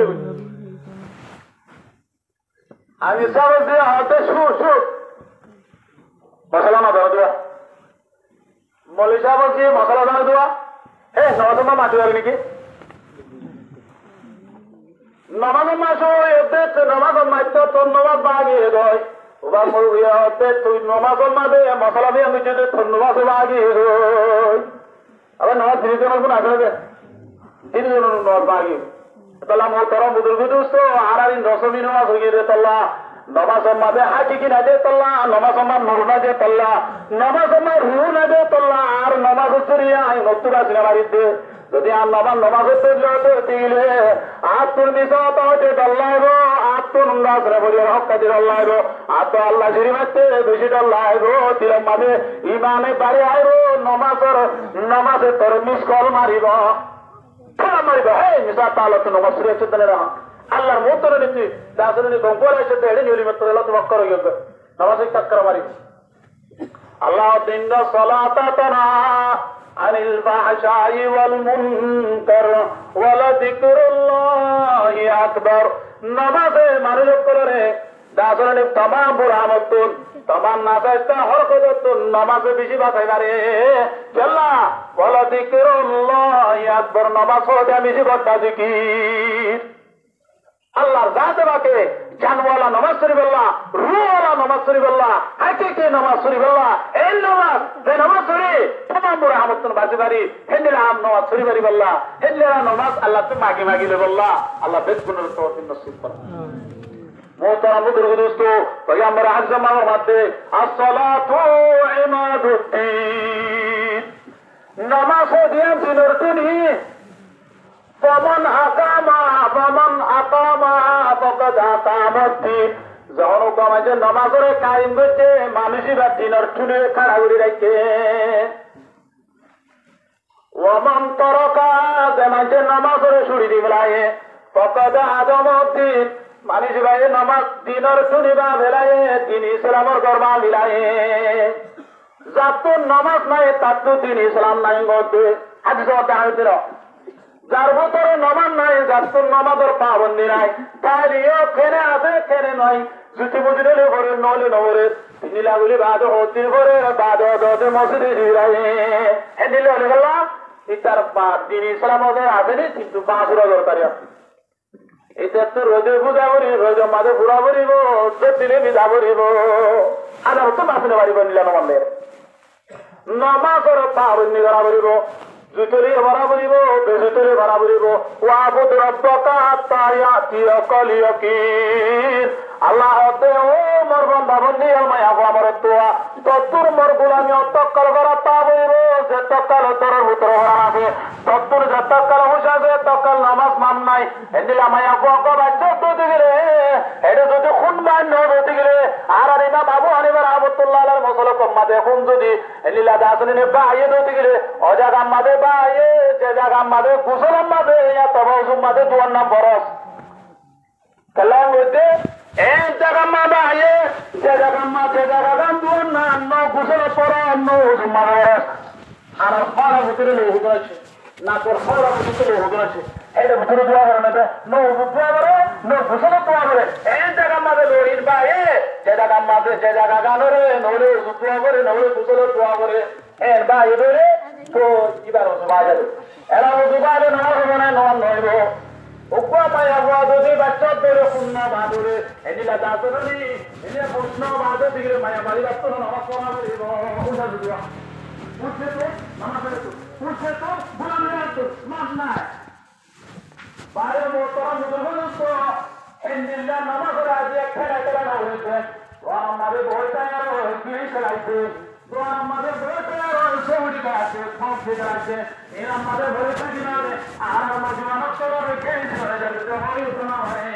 আমি সাবছি হাতে শু শু মশলা না দাও দিয়া মলিশা বলছি মশলা দানা দেওয়া হ্যাঁ নমাজ মাসু আর নাকি নমাজ মাসু এতে নমাজ মাইতো ধন্যবাদ বাগিয়ে দেয় ওবা মরুয়া হতে তুই নমাজ মাদে মশলা দিয়ে আমি যদি ধন্যবাদ বাগিয়ে দেয় আবার নমাজ তিরিশ জনের কোন আসলে যে তিরিশ জন নমাজ বাগিয়ে তাহলে মোর তরম বুদুর বিদুস তো আর আর দশমী নমাজ হয়ে রে তাল্লা নমাজ মাদে হাকি কি না দে তাল্লা নমাজ আমার নুর না দে তাল্লা নমাজ আমার রু না দে তাল্লা আর নমাজ চুরিয়া আই নতুন আসলে বাড়িতে যদি আর নমাজ নমাজ দিলে আত্মর মিশত হচ্ছে ডল্লাইব আত্মর আসলে বলি হকাতির আল্লাহব আত্ম আল্লাহ সিঁড়ি মারতে বেশি ডল্লাইব তিরম মাঝে ইমানে বাড়ি আইব নমাজের নমাজে তোর মিস কল মারিব মারিব হ্যাঁ মিশা তাহলে তো নমাজ শুরু হচ্ছে তাহলে আল্লাহর মোতরে নিচ্ছি দাসনি গঙ্গর এসে হেঁটে নিউলি মাত্র এলো তো মক্কর হয়ে গেছে নমাজ টাক্কর মারি আল্লাহ দিন সলাতা তানা আনিল ফাহশাই ওয়াল মুনকার ওয়ালা যিকরুল্লাহি আকবার নমাজে মানুষ করে দাসনি तमाम বুরামত तमाम নাসাইতা হরকত নমাজে বেশি বাঁচাই পারে আল্লাহ ওয়ালা যিকরুল্লাহি আকবার নমাজ হতে বেশি কথা জিকির আল্লাহর জাতে বাকে জানওয়ালা নামাজ শরীফ আল্লাহ রুওয়ালা নামাজ শরীফ আল্লাহ হাকিকি নামাজ শরীফ আল্লাহ এই নামাজ যে নামাজ শরীফ तमाम রহমতুন বাজিবারি হেন্দিরা আম নামাজ শরীফ আল্লাহ আল্লাহ হেন্দিরা নামাজ আল্লাহ তো মাগি মাগি লে আল্লাহ আল্লাহ বেগুনের তওফিক নসিব করে মোহতারাম বুজুর্গ দোস্ত পয়গম্বর আযম আমার মধ্যে as-salatu imaduddin নামাজ দিয়া দিনের টুনি فمن أقامها فمن أقامها فقد أقام الدين যখন কমাজে নামাজের কায়েম করছে মানুষই বা দিনের চুলে খাড়া করে রাখছে ওমান তরকা যে নামাজের ছুড়ি দি বেলায় ফকদ আদম দিন মানুষ ভাই নামাজ দিনের চুনি বা বেলায় দিন ইসলামের গর্বা মিলায় যার তো নামাজ নাই তার তো দিন ইসলাম নাই গড়বে হাদিস হইতে যার ভিতরে নমাজ নাই যার তো নমাজের পাবন্দি নাই তাহলে ফেরে আছে ফেরে নয় জুতি বুঝলে করে নলে নবরে তিনি লাগুলি বাদ হতে করে বাদ হতে মসজিদে জিরাই হেদিলে হলে গেল ইতার দিন ইসলাম আসেনি কিন্তু পাঁচ রোজের দরকার এটা তো রোজে পূজা করি রোজে মাঝে পুরা করিব দিলে বিধা করিব আদার তো মাসে বাড়িব নিলাম আমাদের নমাজের পাবন্দি করা করিব জুতরে ভরা বলিব বেজুতরে ভরা বলিব ওয়াবুদ রাব্বাকা হাত্তা ইয়াতিয়াকাল ইয়াকিন আল্লাহ হতে ও মোর বান্দা বন্দি আমায় আগো আমার তোয়া তত্তর মোর গোলামি অতক্কল করা তা বলিব যে তক্কল তোর ভিতর ভরা আছে তত্তর যে তক্কল হুসাবে তক্কল নামাজ মান নাই এদিকে আমায় আগো আগো বাচ্চা তো দিগরে এটা যদি খুন মান হতে গেলে আর আর ইমাম আবু হানিফা রাহমাতুল্লাহ আলাইহি মসলক মাদে খুন যদি এলিলা দাসনে বাইয়ে হতে গেলে অজাগা মাদে বাইয়ে যে জায়গা মাদে কুসল মাদে ইয়া তবাজুম মাদে দুয়ার নাম বরস কালাম হইতে এই জায়গা মাদে আয়ে যে জায়গা মাদে জায়গা গান দুয়ার নাম ন কুসল পর ন উজুম মাদে আর ফারা ভিতরে লোহ আছে না তোর ফারা ভিতরে লোহ আছে এটা ভিতরে দোয়া করে না নো দোয়া করে নো কুসল দোয়া করে এই জায়গা মাদে লোহির বাইয়ে যে জায়গা মাদে যে জায়গা গান রে নলে দোয়া করে নলে কুসল দোয়া করে এর বাইয়ে ধরে তো এবার জমা যাবে এরা জুবালে না হবে না নন নইব উকবা পায়া বুয়া যদি বাচ্চা ধরে শূন্য বাদুরে এদিলা দাসনি এনে প্রশ্ন বাদে দিলে মায়া মারি বাচ্চ নামাজ পড়া করিব উঠা দুয়া উঠে তো নামাজ পড়ে তো উঠে তো বুলা না তো মাস নাই বাইরে মোতরম মুদরবস্ত এন্দিলা নামাজ রাজি খেলা খেলা না হইছে ওয়া আমাদের বইটা আর কি খেলাইছে তো আমাদের বইটা আর সৌদি আছে কমপ্লিট আছে এর আমাদের বইটা কিনারে আর আমাদের জীবন চলে রেখে চলে যাবে তো হয় না হয়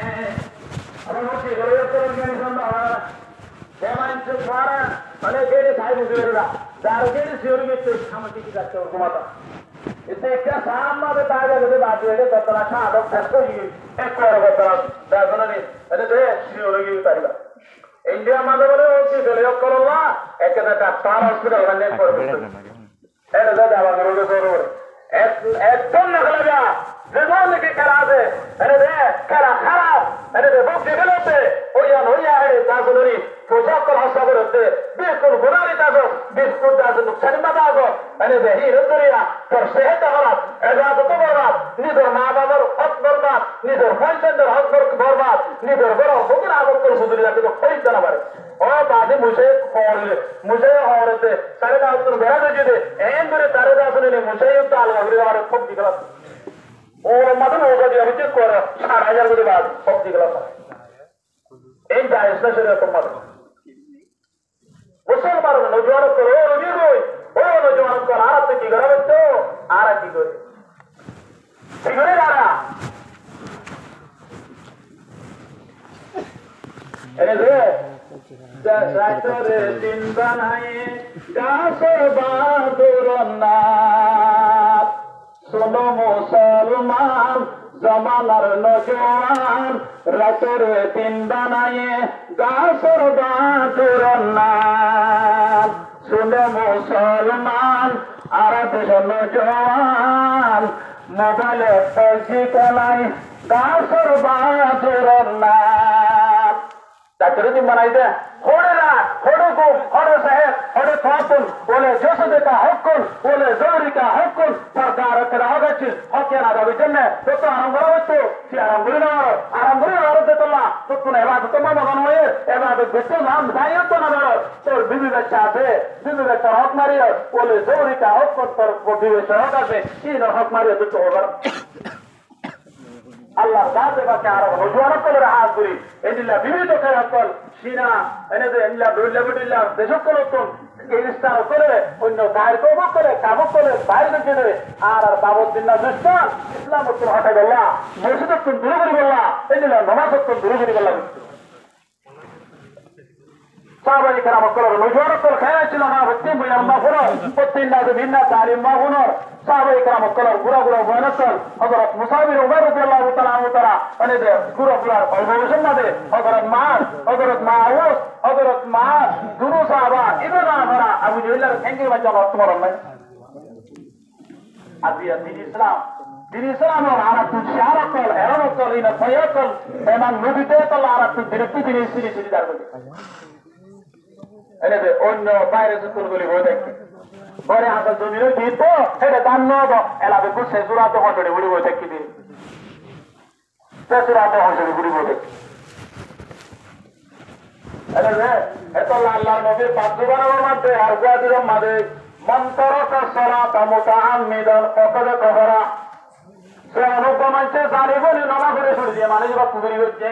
আর বলছি গরে তো জ্ঞান সন্ধ্যা যেমন যে সারা মানে গেড়ে সাই বুঝেরা যার গেড়ে শিওর গেছে সামনে কি যাচ্ছে ওর মাথা এতে একটা সামনে তাজা করে বাদ দিয়ে দতলা খাদক থাকতো এক করে দতলা দাদনে এটা দে শিওর গিয়ে পারিবা इंडिया माधे बोले ओके चले यो करो ला एक का डाक्टर हॉस्पिटल का नेम पर है ना दावा करोगे जरूर एक एक तो नकल गया जवान के करा दे अरे दे करा खराब अरे दे बुक डेवलपे ओ या नो या है दासुरी पोशाक को हस्ता करते बिल्कुल बुराई दासो बिल्कुल दासो नुकसान मत आगो আরে দেখি রুদুরিয়া তোর সেহেত হরাত এবাদত বরবাদ নিজের মা বাবার হক বরবাদ নিজের ফ্যান্সেন্ডের হক বরবাদ নিজের বড় হুকুর আদত করে সুদুরিয়া কিন্তু খরিদ জানা পারে ও বাদে মুসে হরলে মুসে হরতে সাড়ে দাস বেড়া যদি এন ধরে তারে দাস নিলে মুসে তো আলগা করে আমার খুব দিগলা ওর মাধ্যমে ওটা দিয়ে আমি চেক করে ষাট হাজার করে বাদ সব দিগলা এই জায়েজ না সেটা তোমার মুসলমান নজওয়ান করে ও রবি রই ও নজওয়ান করে আর কি করে তো আর কি করে কি করে দাঁড়া এনে রে জাতরে দিন বানায়ে গাছর বাদুর নাথ শোনো মুসলমান জমানার নজওয়ান রাতের দিন বানায়ে গাছর বাদুর নাথ শোনো মুসলমান আর দেশ নজওয়ান মোবাইলে ফেসি কলাই গাছর বাদুর নাথ রাতের দিন বানাইতে হরে রাত হরে গুম হরে সাহেব হরে ফাতুল বলে জসদে কা হকুল বলে জরুরি কা হকুল সরকার করে হচ্ছে হকে না দাবি জন্য তো তো আরাম করা হচ্ছে সে আরাম করে না আরাম করে আর দেতলা তো তুমি এবার তো মা মগন হয়ে এবার বেশি নাম যাইও তো না ধরো তোর বিবি বাচ্চা আছে বিবি বাচ্চা হক মারিও বলে জরুরি কা হকুল তোর বিবি বাচ্চা হক আছে কি হক মারিও তো ওভার আল্লাহ জাতে বাকে আর নজওয়ান করে হাত করি এদিলা বিবিধ করে কল সিনা এনে যে এলা দইলা বিদিলা দেশক করে তো এই স্টার করে অন্য বাইর করব করে কাম করে বাইরে গিয়ে দেবে আর আর বাবুদ্দিন না দুষ্ট ইসলাম তো হটা গেল মসজিদ তো দূরে করে গেল এদিলা নামাজ তো দূরে করে গেল সাহাবায়ে কেরাম করে নজওয়ান করে খায় ছিল না ভক্তি বই আল্লাহ করে প্রত্যেকটা যে ভিন্ন তালিম মাহুনর সাহাবায়ে কেরাম করে গুরা গুরা বয়নতল হযরত মুসাবির উমর রাদিয়াল্লাহু তাআলা আনহু তারা মানে যে গুরা গুরা অবশ্যই না দে হযরত মাস হযরত মাউস হযরত মাস দুরু সাহাবা ইবনা মারা আবু জাহলের সঙ্গে বাচ্চা তোমার নাই আদিয়া দিন ইসলাম দিন ইসলাম আর আতু শারাকল এরকল ইনা ফায়াকল এমান নবীতে তাআলা আর আতু বিরক্তি দিন সিরি সিরি দাঁড় করে এনে যে অন্য বাইরে সুতুলগুলি হয়ে থাকে পরে হাতে জমির দিত সেটা দান নব এলাবে কুসে জুরাতে হটড়ে উড়ি হয়ে থাকি দিন জুরাতে হটড়ে উড়ি হয়ে থাকি এনে যে এত আল্লাহর নবীর পাঁচ জবানের মধ্যে আর গুয়াদির মধ্যে মন্তরক সালাত মুতাআম্মিদান ফাকাদ কাফারা সে অনুপম আছে জানিবনি নামাজ পড়ে ছুড়ে দিয়ে মানে যা কুবরি হচ্ছে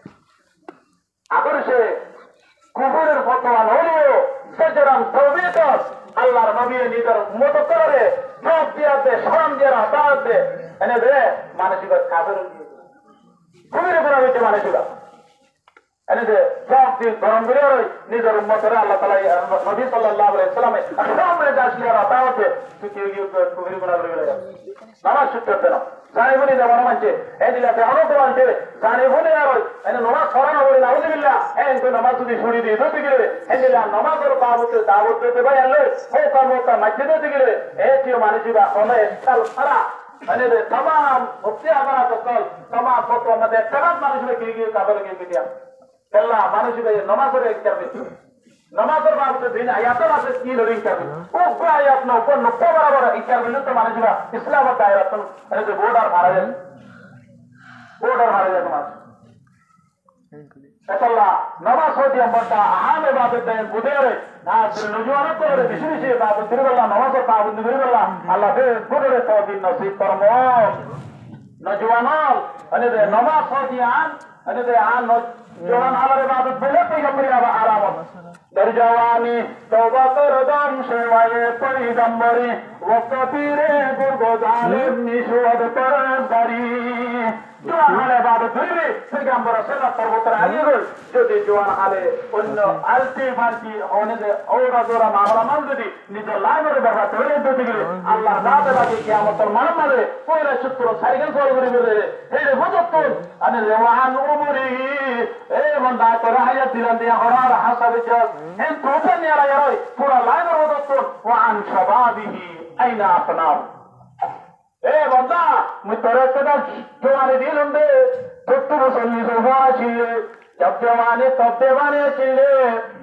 আগরে সে কুবরের ফতোয়া হলো সেজরান তৌবিত আল্লাহর নবী নিজের মত করে সব দিয়া দে শরম দিয়া দাওয়াত দে এনে দে মানসিক কাফের কুবরে করা হচ্ছে মানসিক এনে যে সব দিন গরম করে নিজের উম্মতের আল্লাহ তাআলা নবী সাল্লাল্লাহু আলাইহি ওয়াসাল্লামে সামনে যাচ্ছিল দাওয়াতে তুই কি কুবরে করা করে গেল নামাজ ছুটতে না জানি বলি যাবার মানছে এই দিলাতে অনেক মানছে জানি বলি আর এনে নামাজ ছড়ানো বলি নাউযুবিল্লাহ এই তো নামাজ যদি ছুড়ি দিয়ে দিতে গেলে এই দিলা নামাজের বাবতে দাওয়াত দিতে ভাই আল্লাহ ও কামটা মসজিদে দিতে গেলে এই যে মানসিবা অনে কাল সারা মানে तमाम মুফতি আমরা তো কল तमाम ফতোয়া মধ্যে তমাম মানুষকে কি কি কাবল কি কি দিয়া আল্লাহ মানুষকে নামাজের করবে নামাজের বাবতে দিন আয়াতের আছে কি লড়িং করবে ও কোন আয়াত না কোন নকশা বরাবর এই করবে তো মানুষরা ইসলামের দায়রা তো মানে যে বর্ডার মারা যায় বর্ডার মারা যায় তোমার আল্লাহ নামাজ হতে আমরা আহাম ইবাদত দেন বুদেরে না নজওয়ান করে বেশি বেশি ইবাদত করে আল্লাহ নামাজ পাবন্দি করে আল্লাহ আল্লাহ বে বড়রে তৌফিক নসিব ফরমো নজওয়ান মানে যে নামাজ হতে আন মানে যে আন নজওয়ান আল্লাহর ইবাদত বলে পয়গম্বরের আলামত দরজাওয়ানি তওবা করদাম সেবায়ে পয়গম্বরে ওয়াকতিরে গুরগো জালিম নিশওয়াদ পরদারি জোয়ান হালে ইবাদত করিবে পয়গম্বর সাল্লাল্লাহু আলাইহি ওয়াসাল্লাম আগে যদি জোয়ান হালে অন্য আলতি ফালতি হনে যে ওরা জোরা মামলা মান যদি নিজ লাইনের ব্যবহার করে দিতে গেলে আল্লাহর দাতে লাগে কিয়ামতের মানব মানে কইরা সূত্র সাইকেল সর করে বলে হে রে বুঝতুন আনে ওয়ান উমরি এ বন্দা তোরা হায়াত দিলাম দিয়া হরার হাসাবে জাস এন তোতে নিয়া রাই পুরা লাইনের বুঝতুন ওয়ান শাবাবিহি আইনা আপনাম এ বন্দা মুই তোরে তোরা জোয়ানে দিলুম দে সত্তর বছর নিজ হওয়া ছিল जब जवानी तब देवाने चिल्ले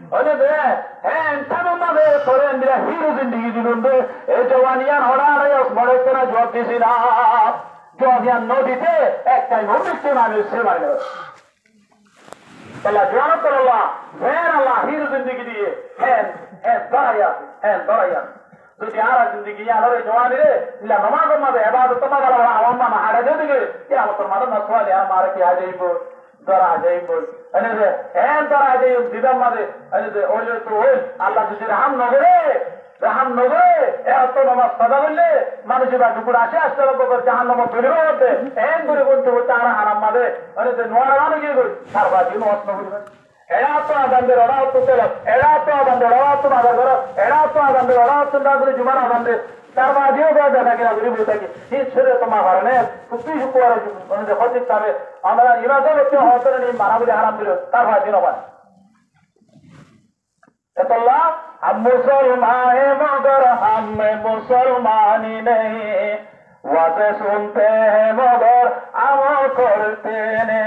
Öyle de hem tamamladı soren bile hiru zindagi dilundu. E jawaniyan horar ya smorotena jawab disina. Jawaniyan nodite ektai murmikte manu se marge. Allah janat Allah, ver Allah hiru zindagi diye hem hem daraya hem daraya. যদি আর জিন্দগি আলোরে জওয়ানি রে ইলা নামাজ মাঝে ইবাদত মাঝে আওয়াম মা হাড়ে দেগে কি আমতর মাঝে নসওয়ালি আমার কি আজাইব দরা আজাইব আনে যে এন দরা আজাইব দিদাম মাঝে আনে যে ওই তো ওই আল্লাহ যদি রহম নগরে রহম নগরে এ তো নামাজ সাদা বললে মানুষ বা দুপুর আসে আসতে লোক জাহান্নাম ধরে হতে এন ধরে বলতে বলতে আর হারাম মাঝে আনে যে নোয়ারা না গিয়ে গই সারবা দিন ওয়াস নগরে এড়াতো আদান্দের অড়াতো তেল এড়াতো আদান্দের অড়াতো আদান ধর এড়াতো আদান্দের অড়াতো দাদরে জুমান আদান্দের তার বাদিও বাদা থাকে না বলি বলতে কি এই ছেড়ে তোমার হারনে কুপি শুকুয়ার মানে যে হতিক তবে আমরা ইরাদে হচ্ছে হতে নি মানা বলে হারাম দিল তার বাদি নবান এতল্লাহ हम मुसलमान हैं मगर हम में मुसलमानी नहीं वाज़े सुनते हैं मगर अमल करते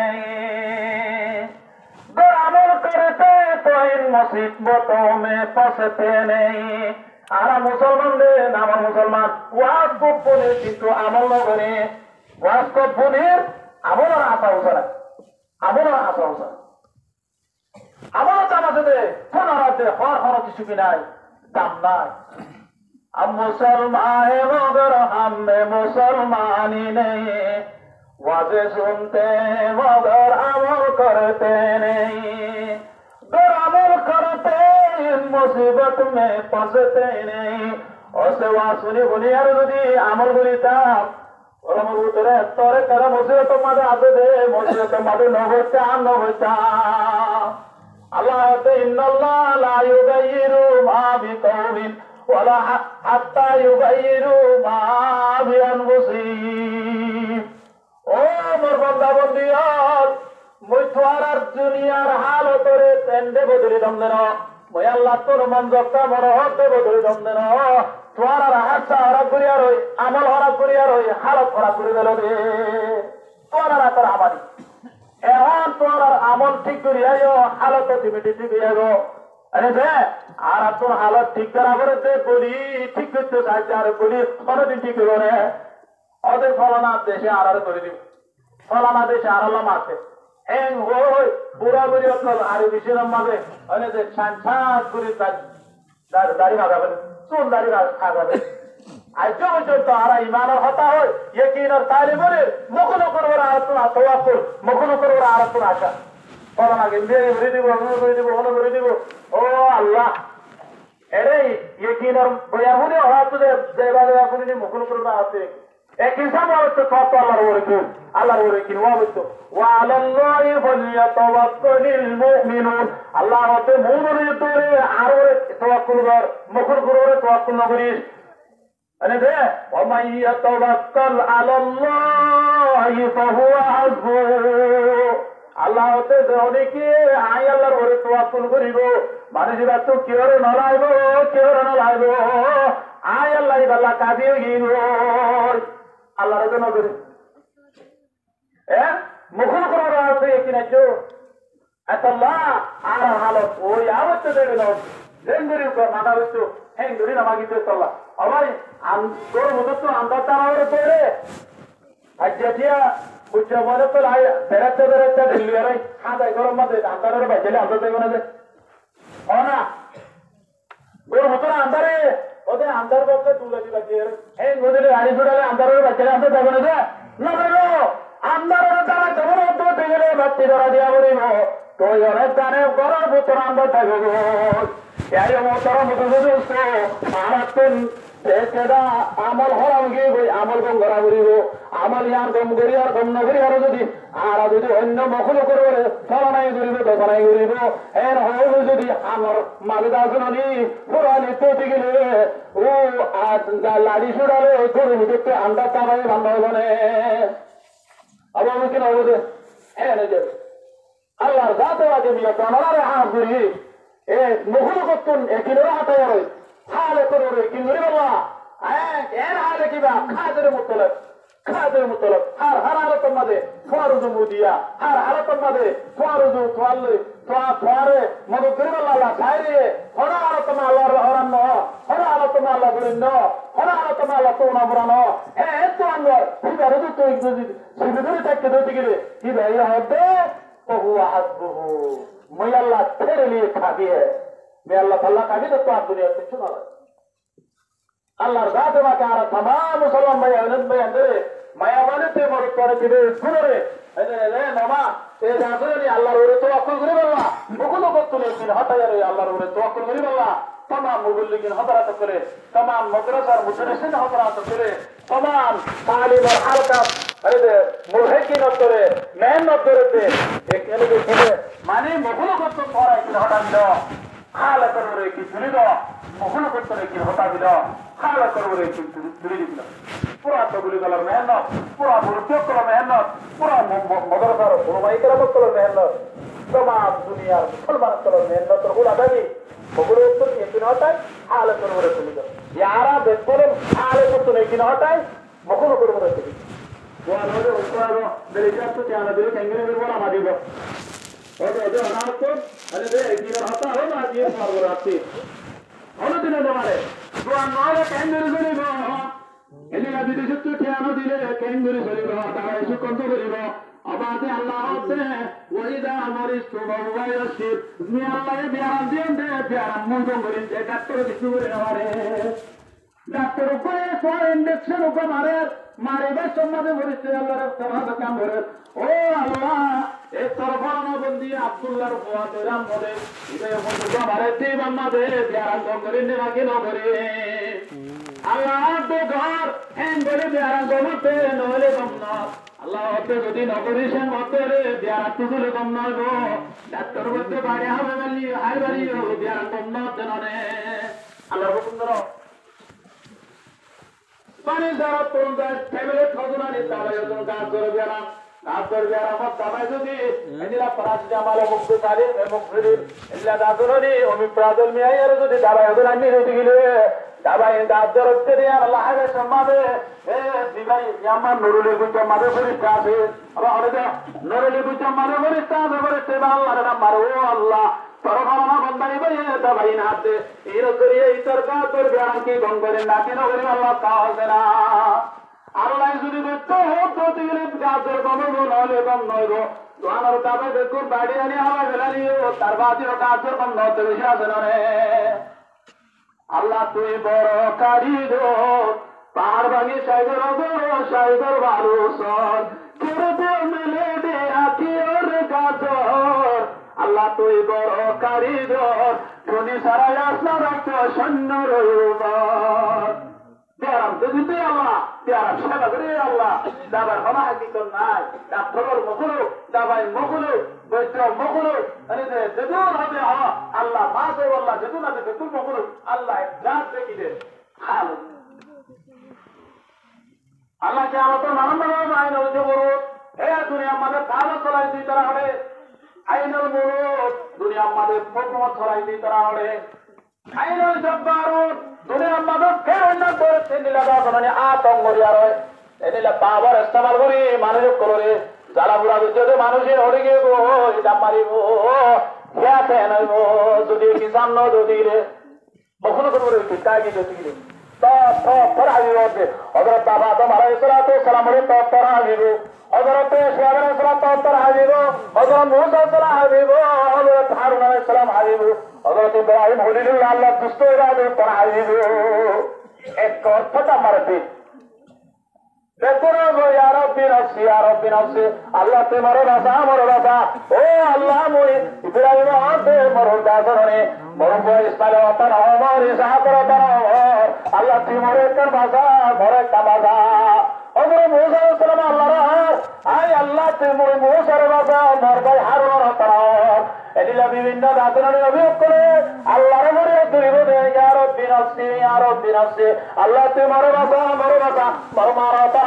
नहीं अमल करते तो इन मुसीबतों में फंसते नहीं आरा मुसलमान दे नाम मुसलमान वास को पुने किंतु अमल न करे वास को पुने अमल और आशा उसे अमल और आशा उसे अमल चाहते दे पुन आते हर हर किसी की नहीं दाम नहीं हम मुसलमान हैं मगर हम में मुसलमानी नहीं वाज़े सुनते हैं मगर अमल करते नहीं गर अमल करते इन मुसीबत में फंसते नहीं और से वहाँ सुनी बुनी यार यदि अमल बुरीता और हम उतरे तोरे तेरा मुसीबत मादे आते दे मुसीबत मादे न होता न होता अल्लाह ते इन्नल्लाह ला युगय्यिरु मा बिकौमिन वला हत्ता युगय्यिरु मा बिअनफुसिहिम ओ मोर बंदा बंदियात मुई तोरार दुनियार हालतरे तेंदे बदली दम देना मुई अल्लाह तोर मन जक्का मोर होते बदली दम देना तोरार हाथ हरा करिया रही अमल हरा करिया रही हालत हरा करि देलो रे तोरार कर आमानी এখন तोरार अमल ठीक करिया हालत ठीक ठीक गो अरे दे আর তোর হালত ঠিক করাবরে দে বলি ঠিক করতে সাহায্য আর বলি কোনদিন ঠিক হবে না ওদের ফলানা দেশে আড়ার করে দিব ফলানা দেশে আড়ালা মারতে এন হই পুরা বুড়ি অতল আর বিশের মাঝে অনে যে ছান ছান করে তার দাড়ি মাগাবে চুল দাড়ি খাগাবে আজ পর্যন্ত আর ইমানের হতা হয় ইয়াকিনের তালিমের মুখন করবার আর তো তাওয়াক্কুল মুখন করবার আর তো আশা ফলানা গিয়ে করে দিব অন্য করে দিব অন্য করে দিব ও আল্লাহ এরে ইয়াকিনের বয়াহুনি হতো যে দেবালে আপনি মুখন করবার আছে एक इंसान वाले तो अल्लाह रो रखी अल्लाह रो रखी वो तो वालल्लाहि फलियतवक्कलिल मुमिनून अल्लाह होते मुमिन तो रे आरो तवक्कुल कर मुखर करो रे तवक्कुल न करिस अने दे व मन यतवक्कल अल्लाह फहुवा हस्बु अल्लाह होते जोने की आय अल्लाह रो रे तवक्कुल करिबो माने जेबा तो केरे न लाइबो केरे न लाइबो आय अल्लाह इबल्ला काबियो गिनो আল্লাহ রাজা নগরে হ্যাঁ মুখল করার আছে কিনা চো আল্লাহ আর হালত ওই আওয়াজটা দেবে না জেঙ্গুরি মাথা বস্তু হেঙ্গুরি নামাগিতে আল্লাহ আমায় তোর মতো তো আন্দাজ তারাওরে তোরে আজ্জা দিয়া বুঝছ মনে তো লাই বেড়াতে বেড়াতে দিল্লি আর খাদাই গরম মাঝে আন্দারের বাজলে আন্দাজ দেবে না যে ও না তোর মতো আন্দারে ওদের আন্দার বক্তে তুলে দিবা দিয়ে এই নদীতে গাড়ি ছুটালে আন্দারের বাচ্চারা আনতে যাবে না যে না ভাইগো আন্দারের তারা কেমন হতো গেলে বাচ্চি ধরা দিয়া বলিব তো অনেক জানে গরম ভূতর আন্দার থাকবে গো এই মোতর মতো দোস্ত মারাতুন সেটা আমল হরাম গিয়ে বই আমল কম করা করিব আমল ইয়ার কম করি আর কম না করি আর যদি আর যদি অন্য মখল করবে ফলানাই করিব দোকানাই করিব এর হইব যদি আমার মালিদা শুনানি পুরানি তো গেলে ও লাড়ি ছুড়ালে গরু ভিতরতে আন্দাজ চাবাই বান্ধব হবে না আবার আমি কিনা হবো যে হ্যাঁ যাবে আল্লাহর জাতে আগে মিয়া কানারে হাত ধরি এ মখল করতুন একিনের হাতে আর حالة كروري كنوري والله اين حالة كيبا خادر مطلب خادر مطلب هر هر حالة ماده فارز موديا هر حالة ماده فارز توالي তোয়া তোয়ারে মদত করিব আল্লাহ সাইরে হরা আলো তোমা আল্লাহর হরান ন হরা আলো তোমা আল্লাহ করিন ন হরা আলো তোমা আল্লাহ তোনা বুড়ানো হে তো আঙ্গর হিবার তো তুই যদি সুবিধরে থাকতে দিতে গেলে কি ভাই হবে বহু হাসবুহু মই আল্লাহ তেরে লিয়ে খাবিয়ে মে আল্লাহ আল্লাহ খাবি তো আর দুনিয়া কিছু না আল্লাহর জাতে বাকে আর तमाम মুসলমান ভাই আনন্দ ভাই আন্দরে মায়া মানেতে মরত করে দিবে শুনরে এলে মামা এ জাসরি আল্লাহর ওরে তাওয়াক্কুল করি বললা বকুলো কতলে দিন হটায় রে আল্লাহর ওরে তাওয়াক্কুল করি বললা तमाम মুবল্লিগিন হযরত করে तमाम মাদ্রাসার মুদরিসিন হযরত করে तमाम তালিম আর হারকাত আরে মুলহিকিন করে মেহনত করতে এখানে দেখে মানে বকুলো কত পড়াই কি হটা দিল হালা করে কি তুলি দাও বকুলো কত কি হটা দিল হালা করে কি তুলি দিল পুরা তো গুলি গলার মেহনত পুরা মুরব্বিয়ক করার মেহনত পুরা মাদ্রাসার উলামায়ে কেরামত করার মেহনত तमाम দুনিয়ার মুসলমান করার মেহনত গুলো দাবি বগুলো উত্তর কি হটাই হালা করে তুলি দাও यारा দেখবেন হালা কত নেই কি হটাই বকুলো করে তুলি ওয়ারে উত্তর বেরিয়ে তো জানা দিলে কেঙ্গরে বলা মাদিব ওটা ওটা অনাথ আরে রে কি হতা হলো না দিয়ে পারবো রাতে হলো দিনে দেওয়ারে তো নয় কেঙ্গরে ধরিব এলি না বিদেশ তো ঠিয়ানো দিলে কেঙ্গরে ধরিব তারা এসে কন্ত ধরিব আবাদে আল্লাহ হতে ওইদা আমারিস তো বাবাই আসি নি আল্লাহ বিয়ার দিন দে বিয়ার মুঙ্গ করিন যে ডাক্তার কিছু করে আমারে ডাক্তার উপরে সব ইনজেকশন উপরে মারে মারে ভাই সম্মানে বলিছে আল্লাহর তরফ কাম করে ও আল্লাহ এই তরফানো বন্দি আব্দুল্লাহর ফুয়াদ রাম বলে ইবে বন্ধু মারে তে বাম্মা দে বিয়ার গম করে নে আগে ন করে আল্লাহ তো ঘর হেন বলে বিয়ার গমতে নলে গম না আল্লাহ অতে যদি নগরী সে মতে রে বিয়ার তুলে গম না গো ডাক্তার বলতে বাড়ি হবে বলি হাই বাড়ি বিয়ার গম না দেননে আল্লাহ হুকুম দাও পানি যারা তোর ফ্যামিলি খজনানি দাবাই ওজন কাজ করে বেড়া কাজ করে বেড়া আমার দাবাই যদি এদিলা পরাজ জামালে মুক্ত কালে মুক্তি এদিলা দাদরনি অমি প্রাদল মিয়াই আর যদি দাবাই ওজন আনি রইতে গেলে দাবাই দাদর উঠতে দিয়ে আল্লাহ হাবে সম্মাবে এ দিবাই জামা নুরুলে গুজা মাদে ফরিস্তা আছে আবার হলে নুরুলে গুজা মাদে ফরিস্তা আছে বলে সেবা আল্লাহর নাম মারো আল্লাহ তরফানা বন্দানি বই দাবাই না আছে এর জরিয়ে ইতর কা তোর বিয়ান কি গঙ্গরে না কেন করে আল্লাহ কাছে না আল্লাহ যদি দেখতো হতো দিলে গাজর কমবো নলে কম নইব তোমার দাবাই দেখুন বাড়ি আনি হাওয়া ফেলালিও তার বাদিও গাজর কম নতে বেশি আছে না রে আল্লাহ তুই বড় কারিগর পাহাড় ভাঙি সাইগর গো সাইগর ভালো সর কেড়ে মেলে দে আখি ওর গাজর আল্লাহ তুই বড় কারিগর ধনী সারা আসলা রাখত সৈন্য রইবার দেয়ারাম যদি তুই আল্লাহ দেয়ারাম সেবা করে আল্লাহ দাবার হমা হাকিকত নাই ডাক্তার মকুলো দাবাই মকুলো বৈদ্য মকুলো আরে যেদুর হবে আল্লাহ মাসে আল্লাহ যেদুর হবে যেদুর মকুলো আল্লাহ জাত দেখি দে হাল আল্লাহ কে আমাদের মানব আইন হইতে বড় হে দুনিয়া আমাদের ভালো চলাই দিই তারা হবে আইনুল মুলুক দুনিয়া আমাদের হুকুমত চলাই দিই তারা হবে আইনুল জব্বারুন দুনিয়া আমাদের ফেরন করে তিনলা বাবনে আতঙ্গরি আর এদিলা পাওয়ার ইস্তেমাল করি মানুষ করে যারা বুড়া যদি মানুষের হরে গিয়ে গো এটা মারিব খেয়াতে নইব যদি কিসান ন যদি রে কখনো কোনো কিতাই কি যদি রে তো তো পড়াইব হযরত বাবা তো আলাইহিস সালাতু সালাম রে তো পড়াইব হযরত ইসমাঈল আলাইহিস সালাম তো পড়াইব হযরত মুসা পড়াইব হযরত হারুন আলাইহিস সালাম আইব হযরত ইব্রাহিম খলিলুল্লাহ আল্লাহ দুষ্ট ইরাদে পড়াইব এক কথাটা মারতে দেখো ইয়া রব্বি নফসি ইয়া রব্বি নফসি আল্লাহ তোমার রাজা আমার রাজা ও আল্লাহ মই ইব্রাহিম আতে মোর দাসরে মোর বয় ইসমাইল ওতন আমার ইসাহাক ওতন আল্লাহ তোমার কার বাজা ঘরে কামাজা ওরে মুসা আলাইহিস সালাম আল্লাহ রাহ আই আল্লাহ তুমি মুসার বাজা মোর ভাই হারুন ওতন এদিলা বিভিন্ন দাসরে অভিযোগ করে আল্লাহর মরে দূরে দে ইয়া রব্বি নফসি ইয়া রব্বি নফসি আল্লাহ তোমার বাজা মোর বাজা মোর মারা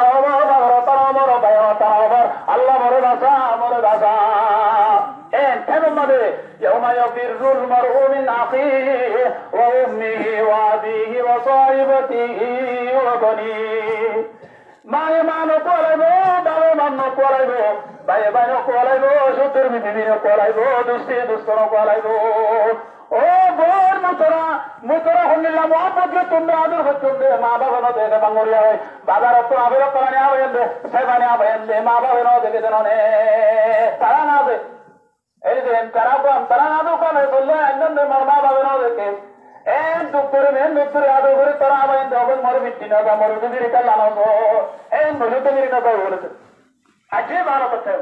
Allah merasa merasa en temamade yawma yafirrul mar'u min akhihi wa ummihi wa abihi wa sahibatihi wa banihi ma yamanu qalabu balu manu qalabu ভাই ভাই কোয়ালাইব শত্রুর বিধি কোয়ালাইব দুষ্টি দুস্তর কোয়ালাইব ও বোন মুতরা মুতরা হন্নিল্লা মোহাম্মদকে তোমরা আদর করতুম দে মা বাবা ন দেখে বাঙ্গরিয়া হয় বাজার তো আবের করানি আবেন দে সেবানি আবেন দে মা বাবা ন দেখে দেন নে তারা না দে এই যে তারা কম তারা না দো কম বললে একদম দে মা বাবা ন দেখে এন দুপুরে মেন দুপুরে আদর করে তারা আবেন দে অবন মরে মিটি না বা মরে দুদির কাল না তো এন বলে তো মিরি না তো বলেছে আজে ভালো কথা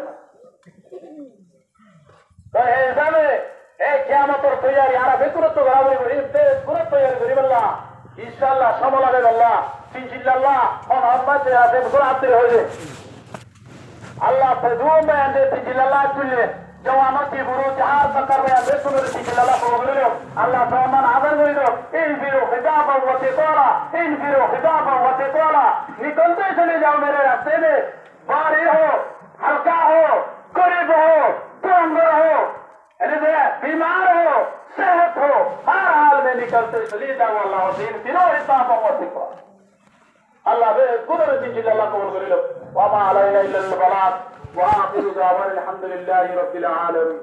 তো এই যাবে এই কিয়ামতের তৈরি আর বেকুরত বরাবরি করি তে কুরত তৈরি করি বললা ইনশাআল্লাহ সমলাগে বললা ইনশাআল্লাহ কোন আম্মাতে আছে কুরআতে হইছে আল্লাহ ফজুম বান্দে ইনশাআল্লাহ তুলে জওয়ানতি বুরু চার সরকার বায়া বেকুরত ইনশাআল্লাহ প্রবলেম আল্লাহ সামান আদর করিল এই বিরো খিতাব ওয়া তিকারা ইন বিরো খিতাব ওয়া তিকারা निकलते चले जाओ मेरे रास्ते में भारी हो हल्का हो गरीब हो तंगर हो बीमार हो सेहत हो हर हाल में निकलते चले जाओ अल्लाह दिन तीनों हिसाब अल्लाह बे कुदरत जिल्ला कबूल कर लो वमा अलैना इल्ला अल बलाग व आखिरु दावाना अल्हम्दुलिल्लाहि रब्बिल आलामीन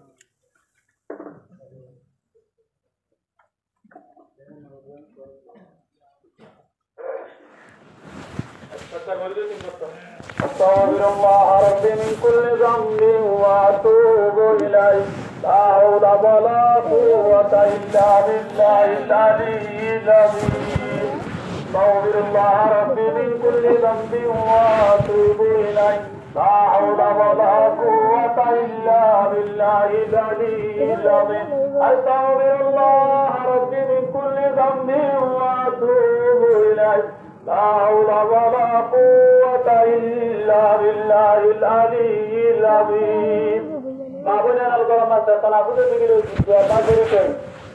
أستغفر الله ربي من كل ذنب وأتوب إليه لا حول ولا قوة إلا بالله العلي العظيم أستغفر الله ربي من كل ذنب وأتوب إليه لا حول ولا قوة إلا بالله العلي العظيم أستغفر الله ربي من كل ذنب وأتوب إليه لا حول ولا قوة إلا بالله العلي العظيم ما بنينا القرآن تنافذ بقلوا جوابا كريم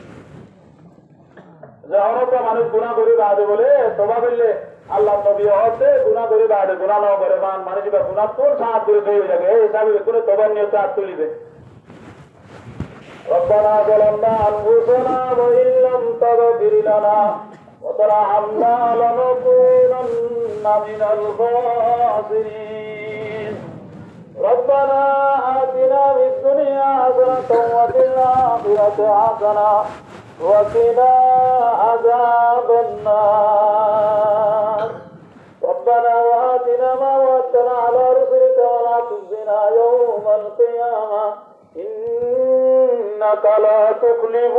جاهرة মানুষ গুনাহ করে বাদে বলে তওবা করলে আল্লাহ নবী হতে গুনাহ করে বাদে গুনাহ না করে মান মানুষ বা গুনাহ তোর সাথ করে হয়ে যাবে এই হিসাবে করে তওবা নিয়তে হাত তুলিবে ربنا ظلمنا أنفسنا وإن لم تغفر لنا وترحمنا لنكونن من الخاسرين ربنا آتنا في الدنيا حسنة وفي الآخرة حسنة وقنا عذاب النار ربنا وآتنا ما وعدتنا على رسلك ولا تخزنا يوم القيامة إنك لا تخلف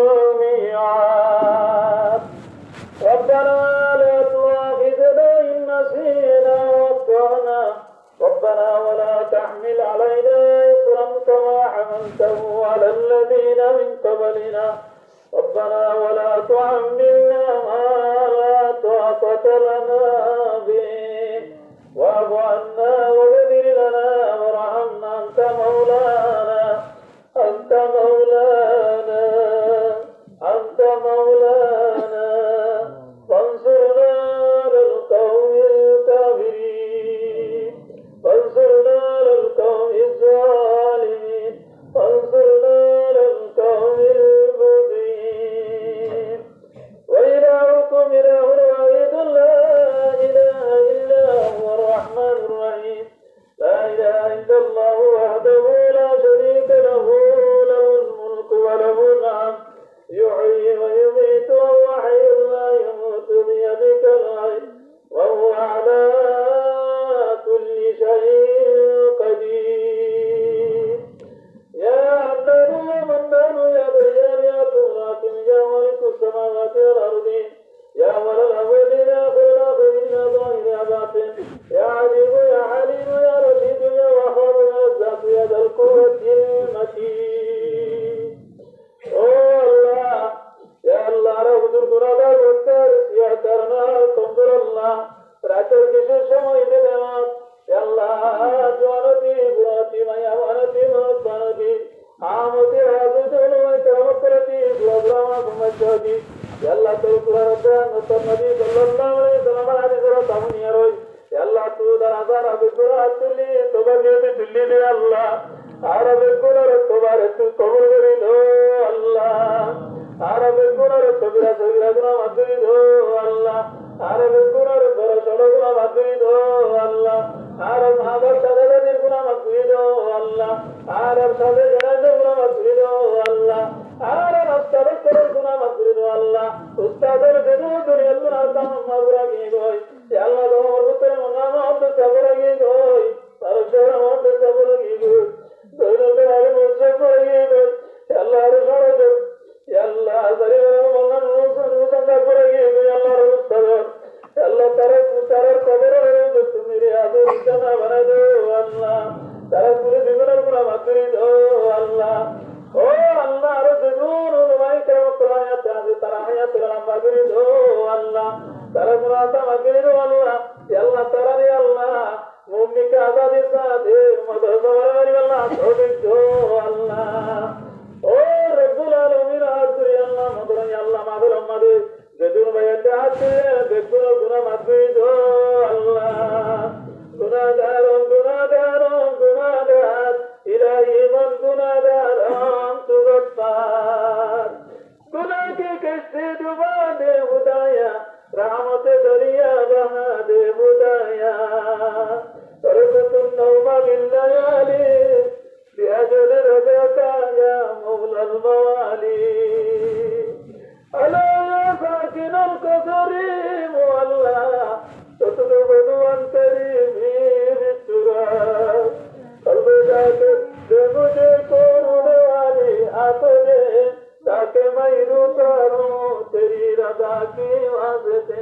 الميعاد ربنا لا تؤاخذنا إن نسينا وأخطأنا ربنا ولا تحمل علينا إصرا كما حملته على الذين من قبلنا ربنا ولا تحملنا ما لا طاقة لنا به واعف عنا واغفر لنا وارحمنا أنت مولانا أنت مولانا أنت مولانا فانصرنا على القوم الكافرين فانصرنا على القوم الظالمين فانصرنا على القوم المبين وإلهكم إله واحد لا إله إلا هو الرحمن الرحيم لا إله إلا الله وحده لا شريك له له الملك وله الحمد يحيي ويميت وهو حي لا يموت بيدك الخير وهو على كل شيء قدير يا عبد يا منان يا ديان يا تغاكم يا ملك السماوات والأرض يا ولى الأولين يا خير الآخرين يا ظاهر يا باطن يا عليم يا حليم يا رشيد يا وهاب يا رزاق يا ذا القوة المتين Oh Allah, Ya Allah, Rabbudur Gunalar Vaktar, Ya Karna, Kumdur Allah, Pratar Kishur Shamoy Devat, Ya Allah, Jwanati, Gurati, Mayavanati, Mahapanati, Amati, Hadudulu, Kamakrati, Guadrama, Kumachadi, Ya Allah, Turkurata, Natamadi, Sallallahu Alaihi Wasallam, Adhikura, Tamuniyaroi, Ya Allah, Tu Darazar, Abikura, Atuli, Tobanyoti, Tulli, Ya Allah, Arabic Gunar, Tobar, Tobur, Allah, Arabic Gunar, Tobira, Tobira, Madrid, Allah, Arabic Gunar, Barasana, Madrid, Allah, আর মাদার সাথে গুনাহ মাফ করে দাও আল্লাহ আর সাথে জানাজার গুনাহ মাফ করে দাও আল্লাহ আর রাস্তার করে গুনাহ মাফ করে দাও আল্লাহ উস্তাদের বেদু দুনিয়ার গুনাহ তাম মাফ রাখি গই আল্লাহ তোমার ভিতরে মনাম অন্ত সবর রাখি গই তার সর অন্ত সবর রাখি গই দৈনন্দিন আগে মুসে করে গই আল্লাহ আর সরদ আল্লাহ জারি মনাম মুসন্দা করে গই আল্লাহ উস্তাদ আল্লাহ তারা তারার কবরের তুমি রিয়াজুল জান্নাহ বানাই দাও আল্লাহ তারা পুরো জীবনের গুনাহ মাফ করে দাও আল্লাহ ও আল্লাহ আর জীবন উলমায়ে কেরাম কোরআন তাআলা তারা আয়াত লম্বা করে দাও আল্লাহ তারা গুনাহ মাফ করে দাও আল্লাহ আল্লাহ তারা রে আল্লাহ মুমিনকে আজাদের সাথে মাদ্রাসা বানাই আল্লাহ তৌফিক দাও আল্লাহ ও রব্বুল আলামিন আজরি আল্লাহ মদরাই আল্লাহ মাদুল আমাদে যেদিন ভাইয়াতে আছে দেখুন গুনাহ মাফ করে দাও আল্লাহ গুনাহগার গুনাহগার গুনাহগার ইলাহি মান গুনাহগার আনতু গফফার গুনাহ के कष्ट डुबा दे खुदाया रहमत दरिया बहा दे खुदाया तरकतुन नौमा बिल्लयाली बिअजल रज़ाका या मौला मवाली अला साकिन الكريم والله تطلب अंतरी बिस्तुरा قلب जाके दे मुझे कोरोने वाली आंखों ने ताकि मैं उतारूं तेरी रज़ा की वास्ते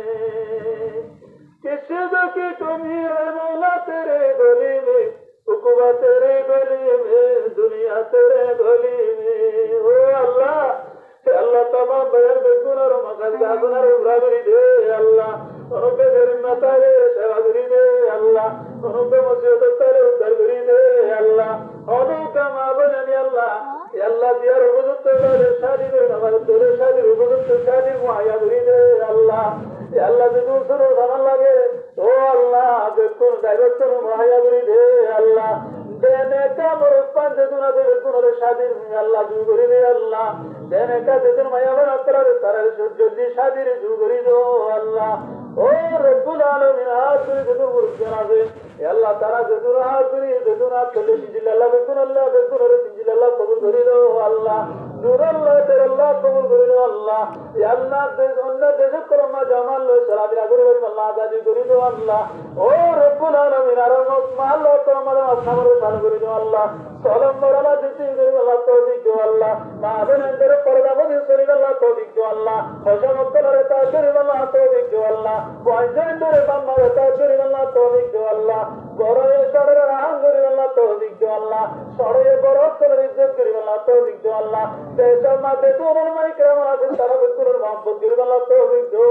किस की कमी है मौला तेरे गली में उकवा तेरे गली में दुनिया तेरे गली में ओ अल्लाह अल्लाह तमाम बयान बेगुन और मगज गाजन और उबराबरी दे अल्लाह उनके गरिमा तारे शराबरी दे अल्लाह उनके मुसीबत तारे उधरबरी दे अल्लाह उनका माबन अल्लाह अल्लाह दिया रुबुत तेरे शादी में नमर तेरे शादी रुबुत शादी मुआया बरी दे अल्लाह अल्लाह दे दूसरों धन लगे ओ अल्लाह बेगुन दायरत मुआया बरी दे अल्लाह देने का मुरब्बन दे दुना दे बेगुन और शादी में अल्लाह दू बरी दे अल्लाह देने का देदन मायावन अतरा तारा जल्दी शादी रे जुगरी दो अल्लाह ओ रब्बुल आलमीन आखिर देदन मुरब्बना दे अल्लाह तारा देदन आखिर देदन आखिर जिल्ला अल्लाह बेकुन अल्लाह बेकुन रे जिल्ला अल्लाह कबूल करी दो अल्लाह नूर अल्लाह तेरे अल्लाह कबूल करी दो अल्लाह या अल्लाह दे अन्य देश करमा जमाल लो सलाम अगर अल्लाह आजादी करी दो अल्लाह ओ रब्बुल आलमीन रहमत माल लो तो हमारा असमर साल करी दो अल्लाह सलाम मरला देती करी अल्लाह तौफीक दो अल्लाह माबन अंदर पर्दा बंद करी अल्लाह तौफीक दो अल्लाह हशमत करे ताकरी अल्लाह तौफीक दो अल्लाह वाजन दरे बम्मा ताकरी अल्लाह तौफीक दो अल्लाह गौरव सड़े राम करी अल्लाह तौफीक दो अल्लाह सड़े गौरव कर इज्जत करी अल्लाह तौफीक दो अल्लाह देश माते तोर माई करम से तरफ कर मोहब्बत करी अल्लाह तौफीक दो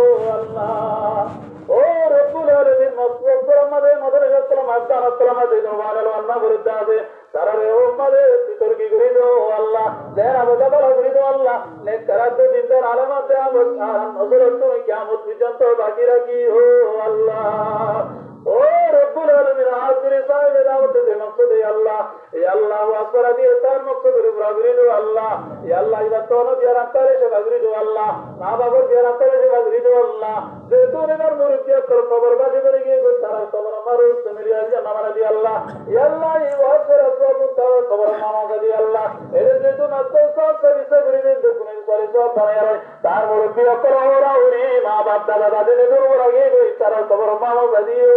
अल्लाह ओ रब्बुल आलमीन मस्बूब करमदे मदर जतल माता नतल मदे नवाल अल्लाह बुरदा दे तारा रे ओ मदे तितर की करी दो अल्लाह देरा बदबल करी दो अल्लाह ने करा दो दिन दर आलम दे नजर तो क़यामत पर्यंत बाकी रखी हो अल्लाह ओ रब्बुल आलमीन आखिरी साहिब दावत दे मकसद है अल्लाह या अल्लाह वास्ता दी तार मकसद रे बराबरी दो अल्लाह या अल्लाह इदा तो न दिया अंतरे से बराबरी दो अल्लाह ना बाबू दिया अंतरे से बराबरी दो अल्लाह जे तो ने मुर्तिया कर खबर बाजी करेंगे कोई सारा खबर हमारे से मेरी आज हमारा दी अल्लाह या अल्लाह ये वास्ता सब तारा खबर मानो का दी अल्लाह ए जे तो न तो सब से से बरी दे दुनिया सारे सब बनाया रहे तार मुर्तिया कर हो रहा उरी मां बाप दादा दादी ने दूर रखे कोई सारा खबर मानो का दी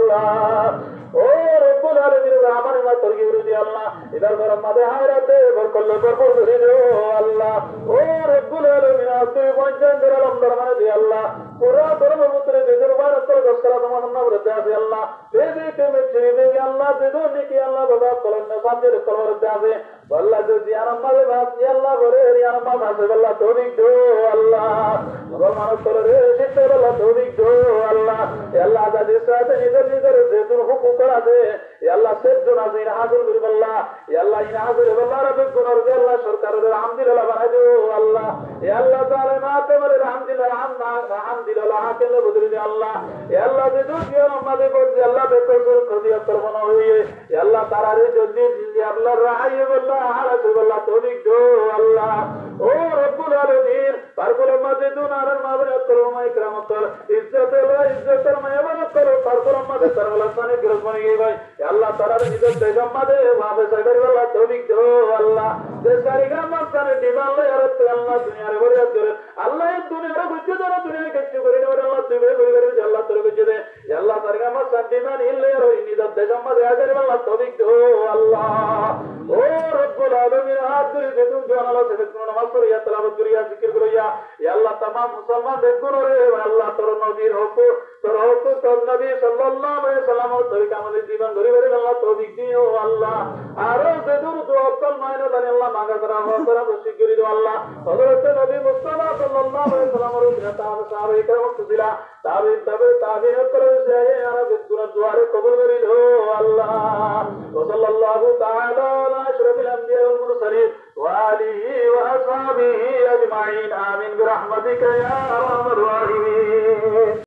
अल्लाह ओ रब्बुल आलमीन रहमान मा तरगी उरी अल्लाह इधर कर मदे हायरते बरकल बरकल उरी दो अल्लाह ओ रब्बुल आलमीन आते वंजन दर अलमदर मान दे अल्लाह पूरा धर्म पुत्र दे दरबार तर गसरा तमन्ना वरदा दे अल्लाह दे दे के में छे दे अल्लाह दे दो ने कि अल्लाह बाबा कलन ने सामने कलवर दे दे वल्ला दे दिया अम्मा दे बात या अल्लाह बरे या अम्मा मासे वल्ला तौफीक दो अल्लाह भगवान मान कर रे सिस्टर अल्लाह तौफीक दो अल्लाह या अल्लाह दा दे साथ इधर इधर दे तुम हुकुम करा दे या अल्लाह सिर जो नाज़ीर हाजिर बिल अल्लाह या अल्लाह इन हाजिर अल्लाह रब गुनर दे अल्लाह सरकार दे अल्हम्दुलिल्लाह बना दो अल्लाह या अल्लाह ताला माते मरे अल्हम्दुलिल्लाह हम अल्हम्दुलिल्लाह के ने बुदरी दे अल्लाह या अल्लाह दे दो दिया अम्मा दे को दे अल्लाह बेको कर दिया कर बना हुई या अल्लाह तारा रे जल्दी या अल्लाह राही अल्लाह हाल से अल्लाह तौफीक दो अल्लाह ओ रब्बुल आलमीन पर कुल मदद नारन माबरत করো মাই کرامত করো ইজ্জত আল্লাহ ইজ্জতের মেহমান করো তারপর আমাদের সর্বলাসানে বিরোধ বনে গই ভাই আল্লাহ তাআলার ইজ্জত দেখাম মাদে ভাবে সাইবার আল্লাহ তৌফিক দাও আল্লাহ যে সারিগা মাসানে দিবাল আর আল্লাহ দুনিয়ার বরিয়াত করে আল্লাহ এই দুনিয়ার বুঝতে দাও দুনিয়ার কিছু করে দাও আল্লাহ তুই করে করে আল্লাহ তোর বুঝে দে আল্লাহ সারিগা মাসান দিমান ইল্লে আর ইজ্জত দেখাম মাদে আগে আল্লাহ তৌফিক দাও আল্লাহ ও রব্বুল আলামিন হাত ধরে দেখুন যে আল্লাহ সে কোন নামাজ পড়িয়া তেলাওয়াত করিয়া জিকির করিয়া ইয়া আল্লাহ तमाम মুসলমান দেখুন রে আল্লাহ তোর নবীর হুকুম তোর হুকুম তোর নবী সাল্লাল্লাহু আলাইহি সাল্লামের তরিকা আমাদের জীবন ধরে ধরে আল্লাহ তৌফিক দিও আল্লাহ আর যে দূর দোয়াল মাইনা জানি আল্লাহ মাগাদরা হতরা বসি করি দাও আল্লাহ হযরত নবী মুস্তাফা সাল্লাল্লাহু আলাইহি সাল্লামের উম্মত সাহাবায়ে کرام কুজিলা তাবিন তবে তাবিন করে যায় আর গুনাহ দুয়ারে কবুল করি দাও আল্লাহ সাল্লাল্লাহু তাআলা আলা আশরাফিল আমবিয়া ওয়াল মুরসালিন ওয়া আলিহি ওয়া আসহাবিহি আজমাইন আমিন বিরহমাতিকা ইয়া আরহাম